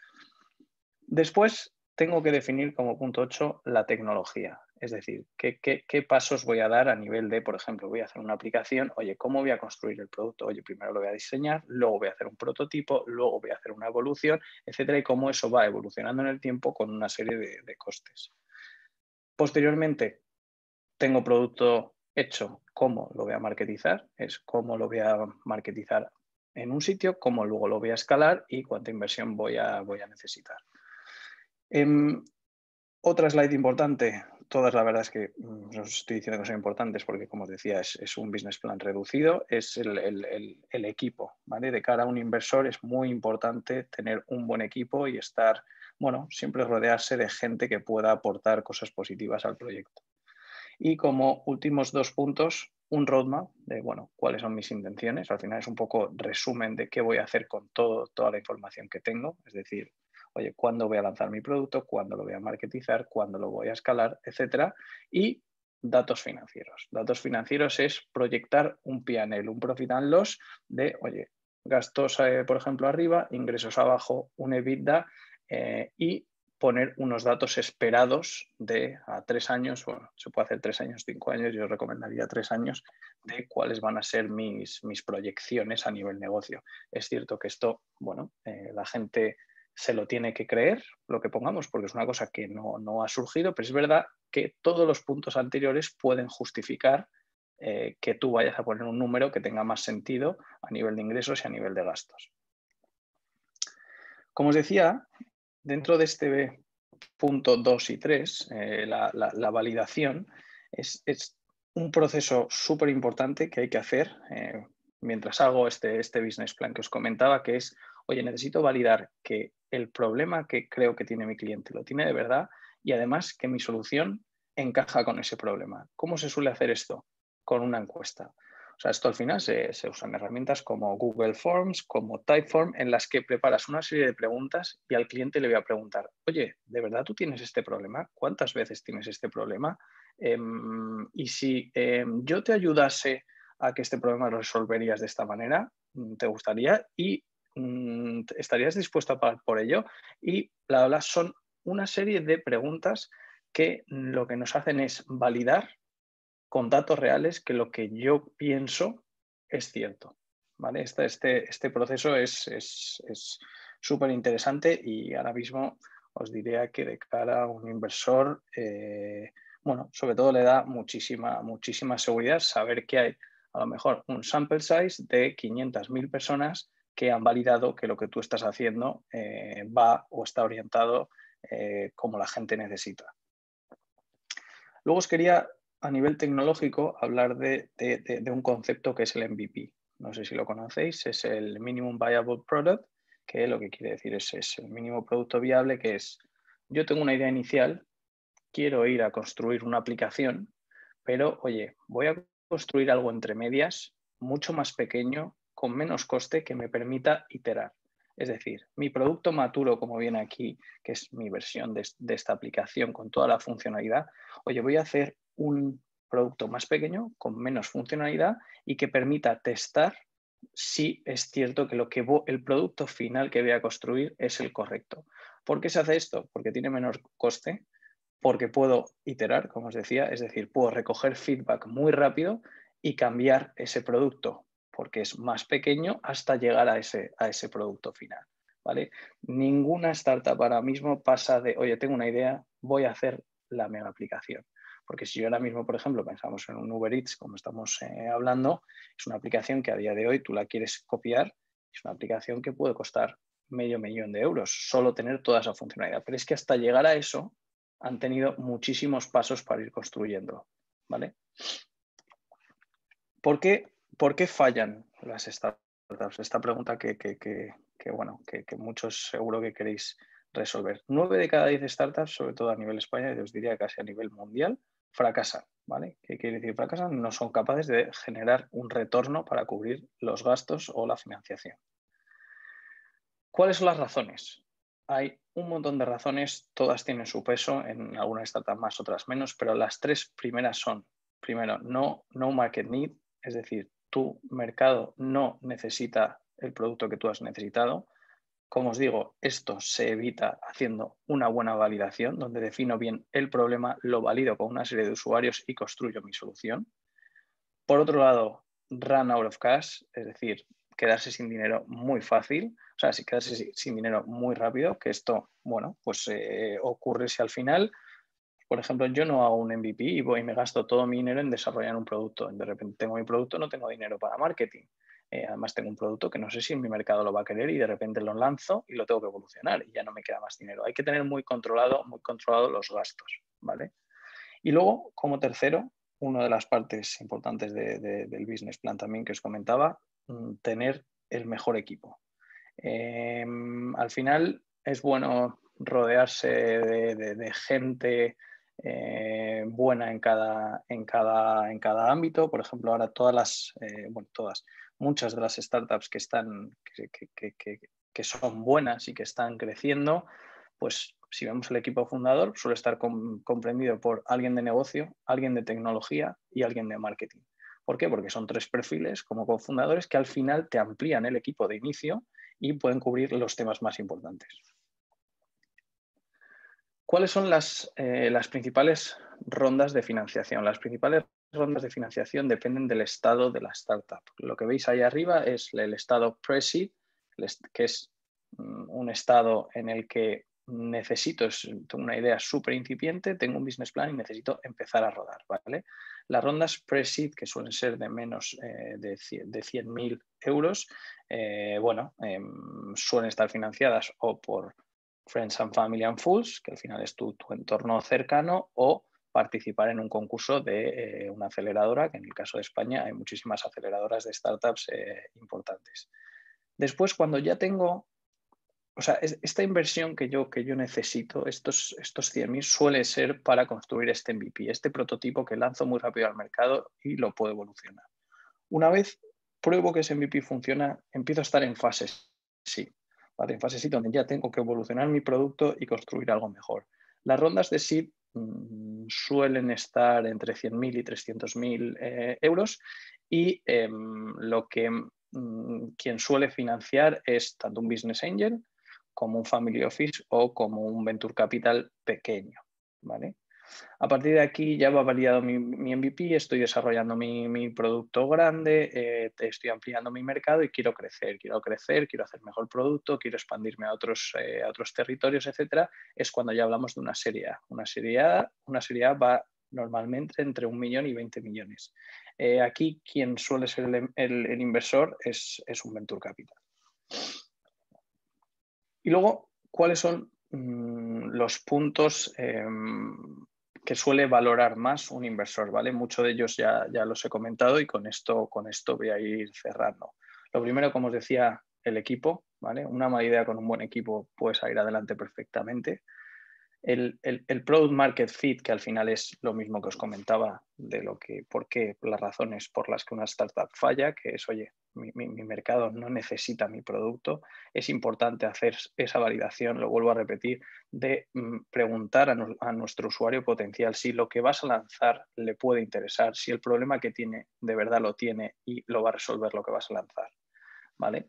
Después tengo que definir como punto 8 la tecnología. Es decir, ¿qué pasos voy a dar a nivel de, por ejemplo, voy a hacer una aplicación, oye, ¿cómo voy a construir el producto? Oye, primero lo voy a diseñar, luego voy a hacer un prototipo, luego voy a hacer una evolución, etcétera, y cómo eso va evolucionando en el tiempo con una serie de costes. Posteriormente, tengo producto hecho, ¿cómo lo voy a marketizar? Es cómo lo voy a marketizar en un sitio, cómo luego lo voy a escalar y cuánta inversión voy a necesitar. Otra slide importante, todas la verdad es que os estoy diciendo que son importantes porque, como os decía, es un business plan reducido, es el equipo, ¿vale? De cara a un inversor es muy importante tener un buen equipo y estar, bueno, siempre rodearse de gente que pueda aportar cosas positivas al proyecto. Y como últimos 2 puntos, un roadmap de, bueno, cuáles son mis intenciones. Al final es un poco resumen de qué voy a hacer con toda la información que tengo, es decir, oye, cuándo voy a lanzar mi producto, cuándo lo voy a marketizar, cuándo lo voy a escalar, etcétera. Y datos financieros. Datos financieros es proyectar un P&L, un profit and loss de, oye, gastos, por ejemplo, arriba, ingresos abajo, un EBITDA y poner unos datos esperados de a 3 años, bueno, se puede hacer 3 años, 5 años, yo recomendaría 3 años, de cuáles van a ser mis proyecciones a nivel negocio. Es cierto que esto, bueno, la gente se lo tiene que creer, lo que pongamos, porque es una cosa que no ha surgido, pero es verdad que todos los puntos anteriores pueden justificar que tú vayas a poner un número que tenga más sentido a nivel de ingresos y a nivel de gastos. Como os decía, dentro de este punto 2 y 3, la validación es un proceso súper importante que hay que hacer mientras hago este business plan que os comentaba, que es, oye, necesito validar que el problema que creo que tiene mi cliente lo tiene de verdad y además que mi solución encaja con ese problema. ¿Cómo se suele hacer esto? Con una encuesta. O sea, esto al final se usan herramientas como Google Forms, como Typeform, en las que preparas una serie de preguntas y al cliente le voy a preguntar, oye, ¿de verdad tú tienes este problema? ¿Cuántas veces tienes este problema? Y si yo te ayudase a que este problema lo resolverías de esta manera, ¿te gustaría? Y ¿estarías dispuesto a pagar por ello? Y bla, bla, son una serie de preguntas que lo que nos hacen es validar con datos reales que lo que yo pienso es cierto. ¿Vale? Este proceso es súper interesante y ahora mismo os diría que de cara a un inversor, bueno, sobre todo le da muchísima seguridad saber que hay a lo mejor un sample size de 500.000 personas que han validado que lo que tú estás haciendo va o está orientado como la gente necesita. Luego os quería, a nivel tecnológico, hablar de un concepto que es el MVP. No sé si lo conocéis, es el Minimum Viable Product, que lo que quiere decir es el mínimo producto viable, que es yo tengo una idea inicial, quiero ir a construir una aplicación, pero oye, voy a construir algo entre medias, mucho más pequeño, con menos coste, que me permita iterar. Es decir, mi producto maturo, como viene aquí, que es mi versión de esta aplicación con toda la funcionalidad, oye, voy a hacer un producto más pequeño, con menos funcionalidad y que permita testar si es cierto que el producto final que voy a construir es el correcto. ¿Por qué se hace esto? Porque tiene menor coste, porque puedo iterar, como os decía, es decir, puedo recoger feedback muy rápido y cambiar ese producto, porque es más pequeño hasta llegar a ese producto final, ¿vale? Ninguna startup ahora mismo pasa de, oye, tengo una idea, voy a hacer la mega aplicación. Porque si yo ahora mismo, por ejemplo, pensamos en un Uber Eats, como estamos hablando, es una aplicación que a día de hoy tú la quieres copiar, es una aplicación que puede costar $500,000 solo tener toda esa funcionalidad. Pero es que hasta llegar a eso han tenido muchísimos pasos para ir construyendo, ¿vale? ¿Por qué fallan las startups? Esta pregunta que muchos seguro que queréis resolver. 9 de cada 10 startups, sobre todo a nivel España, y os diría casi a nivel mundial, fracasan, ¿vale? ¿Qué quiere decir fracasan? No son capaces de generar un retorno para cubrir los gastos o la financiación. ¿Cuáles son las razones? Hay un montón de razones, todas tienen su peso, en algunas startups más, otras menos, pero las 3 primeras son, primero, no market need, es decir, tu mercado no necesita el producto que tú has necesitado. Como os digo, esto se evita haciendo una buena validación, donde defino bien el problema, lo valido con una serie de usuarios y construyo mi solución. Por otro lado, run out of cash, es decir, quedarse sin dinero muy fácil, o sea, quedarse sin dinero muy rápido, que esto, bueno, pues ocurre si al final, por ejemplo, yo no hago un MVP y voy y me gasto todo mi dinero en desarrollar un producto. De repente tengo mi producto, no tengo dinero para marketing. Además tengo un producto que no sé si en mi mercado lo va a querer y de repente lo lanzo y lo tengo que evolucionar y ya no me queda más dinero. Hay que tener muy controlado los gastos, ¿vale? Y luego, como tercero, una de las partes importantes del business plan también que os comentaba, tener el mejor equipo. Al final es bueno rodearse de gente buena en cada ámbito. Por ejemplo, ahora muchas de las startups que son buenas y que están creciendo, pues si vemos el equipo fundador, suele estar comprendido por alguien de negocio, alguien de tecnología y alguien de marketing. ¿Por qué? Porque son 3 perfiles como cofundadores que al final te amplían el equipo de inicio y pueden cubrir los temas más importantes. ¿Cuáles son las principales rondas de financiación? Las principales rondas de financiación dependen del estado de la startup. Lo que veis ahí arriba es el estado pre-seed, que es un estado en el que tengo una idea súper incipiente, tengo un business plan y necesito empezar a rodar, ¿vale? Las rondas pre-seed, que suelen ser de menos de 100.000 euros, suelen estar financiadas o por Friends and Family and Fools, que al final es tu entorno cercano, o participar en un concurso de una aceleradora, que en el caso de España hay muchísimas aceleradoras de startups importantes. Después, cuando ya tengo, o sea, esta inversión que yo necesito, estos 100.000, suele ser para construir este MVP, este prototipo que lanzo muy rápido al mercado y lo puedo evolucionar. Una vez pruebo que ese MVP funciona, empiezo a estar en fase sí. ¿Vale? En fase seed, donde ya tengo que evolucionar mi producto y construir algo mejor. Las rondas de seed suelen estar entre 100.000 y 300.000 euros y quien suele financiar es tanto un business angel como un family office o como un venture capital pequeño, ¿vale? A partir de aquí ya va validado mi MVP, estoy desarrollando mi producto grande, estoy ampliando mi mercado y quiero crecer, quiero hacer mejor producto, quiero expandirme a otros territorios, etcétera. Es cuando ya hablamos de una serie A. Una serie A va normalmente entre 1 millón y 20 millones. Aquí quien suele ser el inversor es un venture capital. Y luego, ¿cuáles son los puntos que suele valorar más un inversor? ¿Vale? Muchos de ellos ya los he comentado y con esto voy a ir cerrando. Lo primero, como os decía, el equipo, ¿vale? Una mala idea con un buen equipo puede salir adelante perfectamente. el product market fit, que al final es lo mismo que os comentaba de por qué las razones por las que una startup falla, que es, oye, mi mercado no necesita mi producto. Es importante hacer esa validación, lo vuelvo a repetir, de preguntar a nuestro usuario potencial si lo que vas a lanzar le puede interesar, si el problema que tiene de verdad lo tiene y lo va a resolver lo que vas a lanzar, ¿vale?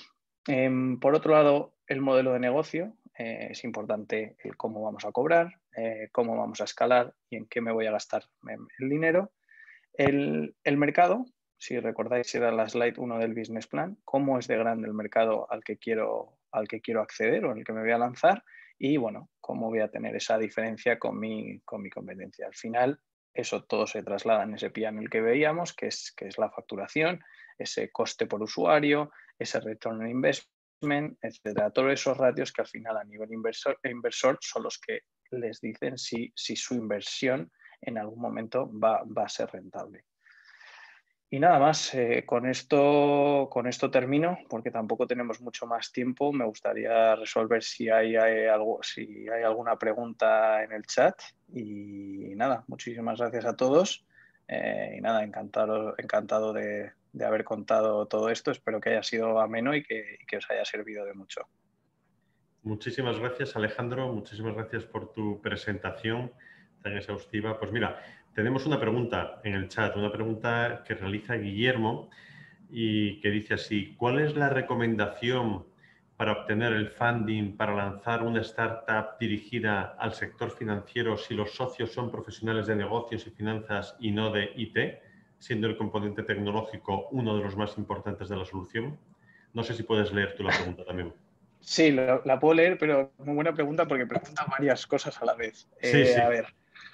Por otro lado, el modelo de negocio. Es importante el cómo vamos a cobrar, cómo vamos a escalar y en qué me voy a gastar el dinero. El mercado, si recordáis, era la slide 1 del business plan, cómo es de grande el mercado al que quiero acceder o en el que me voy a lanzar y, bueno, cómo voy a tener esa diferencia con mi competencia. Al final, eso todo se traslada en ese P&L que veíamos, que es la facturación, ese coste por usuario, ese return on investment, etcétera. Todos esos ratios que al final a nivel inversor son los que les dicen si su inversión en algún momento va a ser rentable. Y nada más, con esto termino, porque tampoco tenemos mucho más tiempo. Me gustaría resolver si hay alguna pregunta en el chat. Y nada, muchísimas gracias a todos. Y nada, encantado de haber contado todo esto. Espero que haya sido ameno y que os haya servido de mucho. Muchísimas gracias, Alejandro. Muchísimas gracias por tu presentación tan exhaustiva. Pues mira, tenemos una pregunta en el chat, una pregunta que realiza Guillermo y que dice así: ¿cuál es la recomendación para obtener el funding para lanzar una startup dirigida al sector financiero si los socios son profesionales de negocios y finanzas y no de IT, siendo el componente tecnológico uno de los más importantes de la solución? No sé si puedes leer tú la pregunta también. Sí, la puedo leer, pero muy buena pregunta porque pregunta varias cosas a la vez. Sí. A ver,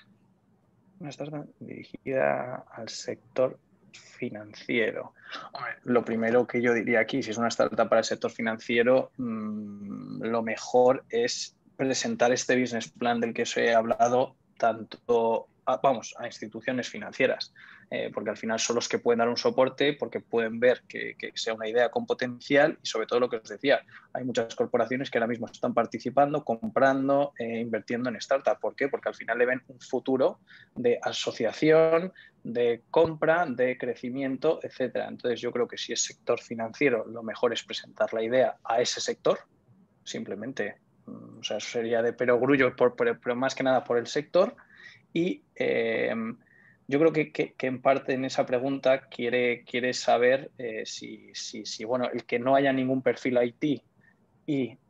una startup dirigida al sector financiero. Hombre, lo primero que yo diría aquí, si es una startup para el sector financiero, lo mejor es presentar este business plan del que os he hablado tanto a instituciones financieras, porque al final son los que pueden dar un soporte, porque pueden ver que sea una idea con potencial y sobre todo lo que os decía, hay muchas corporaciones que ahora mismo están participando, comprando, invirtiendo en startup. ¿Por qué? Porque al final le ven un futuro de asociación, de compra, de crecimiento, etcétera. Entonces yo creo que si es sector financiero, lo mejor es presentar la idea a ese sector, simplemente. O sea, eso sería de perogrullo, pero más que nada por el sector. Y yo creo que en parte en esa pregunta quiere saber si, bueno, el que no haya ningún perfil IT y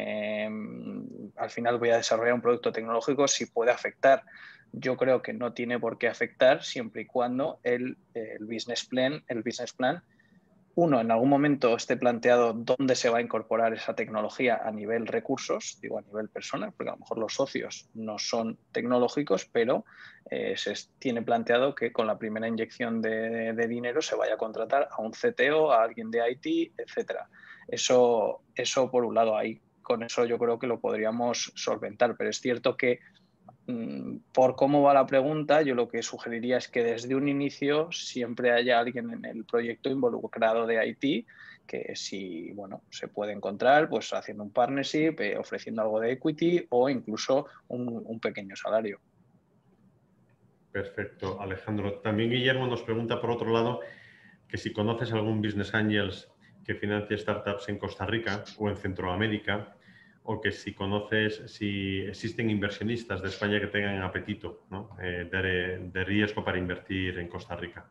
al final voy a desarrollar un producto tecnológico, si puede afectar. Yo creo que no tiene por qué afectar siempre y cuando el business plan, uno, en algún momento esté planteado dónde se va a incorporar esa tecnología a nivel recursos, digo a nivel personal, porque a lo mejor los socios no son tecnológicos, pero se tiene planteado que con la primera inyección de dinero se vaya a contratar a un CTO, a alguien de IT, etcétera. Eso por un lado, ahí con eso yo creo que lo podríamos solventar, pero es cierto que por cómo va la pregunta, yo lo que sugeriría es que desde un inicio siempre haya alguien en el proyecto involucrado de IT, que si bueno, se puede encontrar pues haciendo un partnership, ofreciendo algo de equity o incluso un pequeño salario. Perfecto, Alejandro. También Guillermo nos pregunta, por otro lado, que si conoces algún Business Angels que financie startups en Costa Rica o en Centroamérica, o que si conoces si existen inversionistas de España que tengan apetito, ¿no? de riesgo para invertir en Costa Rica.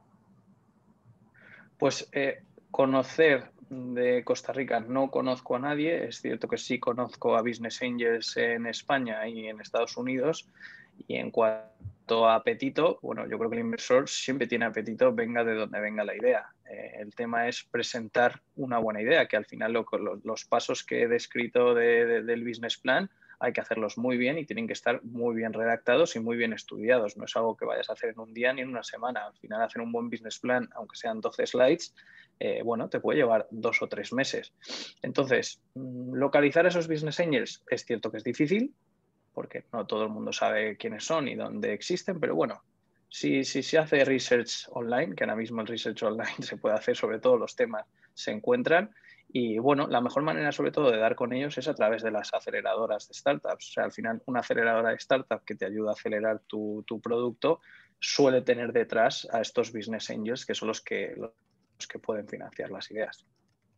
Pues conocer de Costa Rica no conozco a nadie. Es cierto que sí conozco a Business Angels en España y en Estados Unidos. Y en cuanto a apetito, bueno, yo creo que el inversor siempre tiene apetito, venga de donde venga la idea. El tema es presentar una buena idea, que al final los pasos que he descrito del business plan hay que hacerlos muy bien y tienen que estar muy bien redactados y muy bien estudiados. No es algo que vayas a hacer en un día ni en una semana. Al final, hacer un buen business plan, aunque sean 12 slides, bueno, te puede llevar 2 o 3 meses. Entonces, localizar esos business angels es cierto que es difícil, porque no todo el mundo sabe quiénes son y dónde existen, pero bueno, si se hace research online, que ahora mismo el research online se puede hacer sobre todos los temas se encuentran. Y bueno, la mejor manera sobre todo de dar con ellos es a través de las aceleradoras de startups. O sea, al final una aceleradora de startup que te ayuda a acelerar tu producto suele tener detrás a estos business angels que son los que pueden financiar las ideas.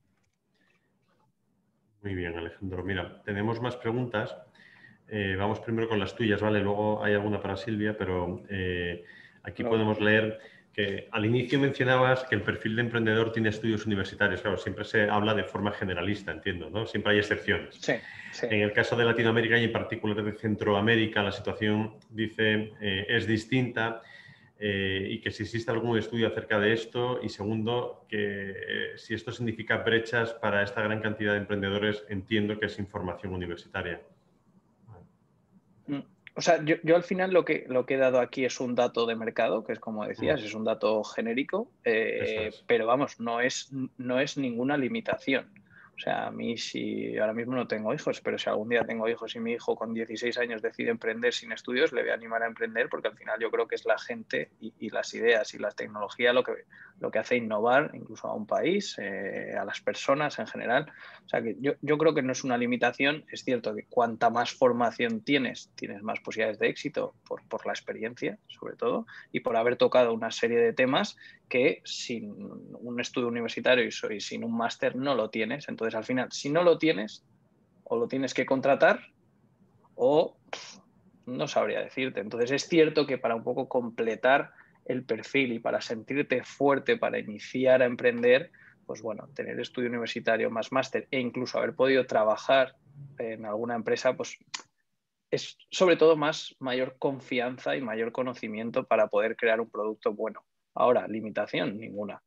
Muy bien, Alejandro. Mira, tenemos más preguntas. Vamos primero con las tuyas, ¿vale? Luego hay alguna para Silvia, pero aquí podemos leer que al inicio mencionabas que el perfil de emprendedor tiene estudios universitarios. Claro, siempre se habla de forma generalista, entiendo, ¿no? Siempre hay excepciones. Sí, sí. En el caso de Latinoamérica y en particular de Centroamérica, la situación, dice, es distinta. Y que si existe algún estudio acerca de esto, y segundo, que si esto significa brechas para esta gran cantidad de emprendedores, entiendo que es información universitaria. O sea, yo al final lo que he dado aquí es un dato de mercado, que es como decías, es un dato genérico, pero vamos, no es ninguna limitación. O sea, a mí si ahora mismo no tengo hijos, pero si algún día tengo hijos y mi hijo con 16 años decide emprender sin estudios, le voy a animar a emprender porque al final yo creo que es la gente y las ideas y la tecnología lo que hace innovar incluso a un país, a las personas en general. O sea, que yo creo que no es una limitación. Es cierto que cuanta más formación tienes más posibilidades de éxito por la experiencia, sobre todo, y por haber tocado una serie de temas que sin un estudio universitario y sin un máster no lo tienes. Entonces, al final, si no lo tienes, o lo tienes que contratar o no sabría decirte. Entonces, es cierto que para un poco completar el perfil y para sentirte fuerte para iniciar a emprender, pues bueno, tener estudio universitario más máster e incluso haber podido trabajar en alguna empresa, pues es sobre todo mayor confianza y mayor conocimiento para poder crear un producto bueno. Ahora, limitación ninguna.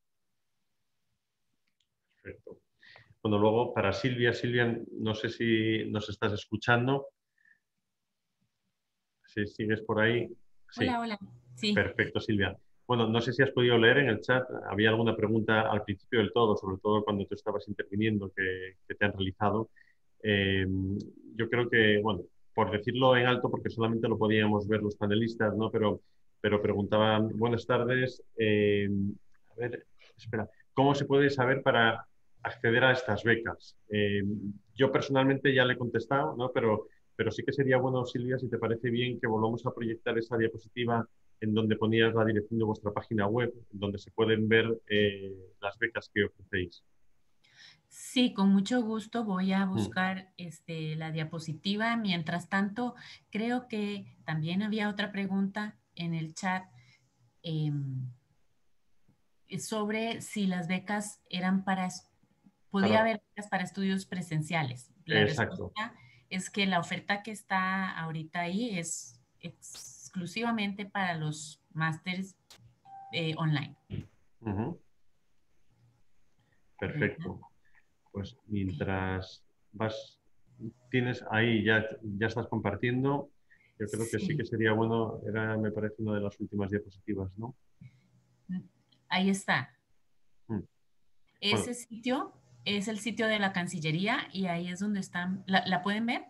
Perfecto. Bueno, luego para Silvia, no sé si nos estás escuchando. Si sigues por ahí. Sí. Hola. Sí. Perfecto, Silvia. Bueno, no sé si has podido leer en el chat, había alguna pregunta al principio del todo, sobre todo cuando tú estabas interviniendo, que te han realizado. Yo creo que, bueno, por decirlo en alto, porque solamente lo podíamos ver los panelistas, ¿no? Pero preguntaban, buenas tardes, a ver, espera, ¿cómo se puede saber para acceder a estas becas? Yo personalmente ya le he contestado, ¿no? Pero sí que sería bueno, Silvia, si te parece bien, que volvamos a proyectar esa diapositiva en donde ponías la dirección de vuestra página web, donde se pueden ver las becas que ofrecéis. Sí, con mucho gusto voy a buscar la diapositiva. Mientras tanto, creo que también había otra pregunta en el chat sobre si las becas eran podía haber becas para estudios presenciales. La Exacto. respuesta es que la oferta que está ahorita ahí es exclusivamente para los másteres online. Perfecto. Pues mientras tienes ahí, ya estás compartiendo, yo creo que sí que sería bueno, me parece una de las últimas diapositivas, ¿no? Ahí está. Ese Bueno. sitio es el sitio de la Cancillería y ahí es donde están. ¿La pueden ver?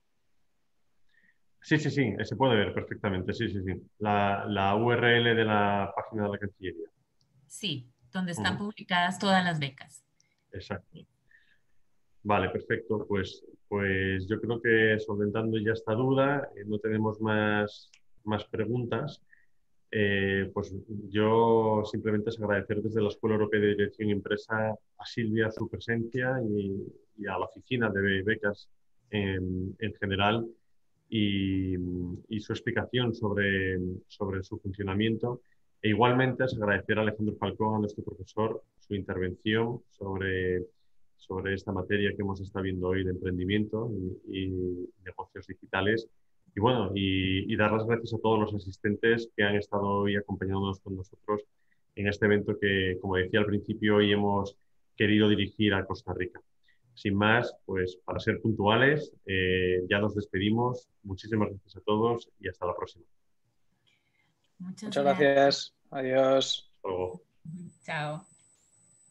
Sí, se puede ver perfectamente, sí. La URL de la página de la Cancillería. Sí, donde están publicadas todas las becas. Exacto. Vale, perfecto. Pues yo creo que solventando ya esta duda, no tenemos más preguntas. Pues yo simplemente es agradecer desde la Escuela Europea de Dirección y Empresa a Silvia su presencia y a la oficina de becas en general y su explicación sobre su funcionamiento. E igualmente es agradecer a Alejandro Falcón, a nuestro profesor, su intervención sobre esta materia que hemos estado viendo hoy de emprendimiento y negocios digitales. Y bueno, y dar las gracias a todos los asistentes que han estado hoy acompañándonos con nosotros en este evento que, como decía al principio, hoy hemos querido dirigir a Costa Rica. Sin más, pues para ser puntuales, ya nos despedimos. Muchísimas gracias a todos y hasta la próxima. Muchas gracias. Adiós. Hasta luego. Chao.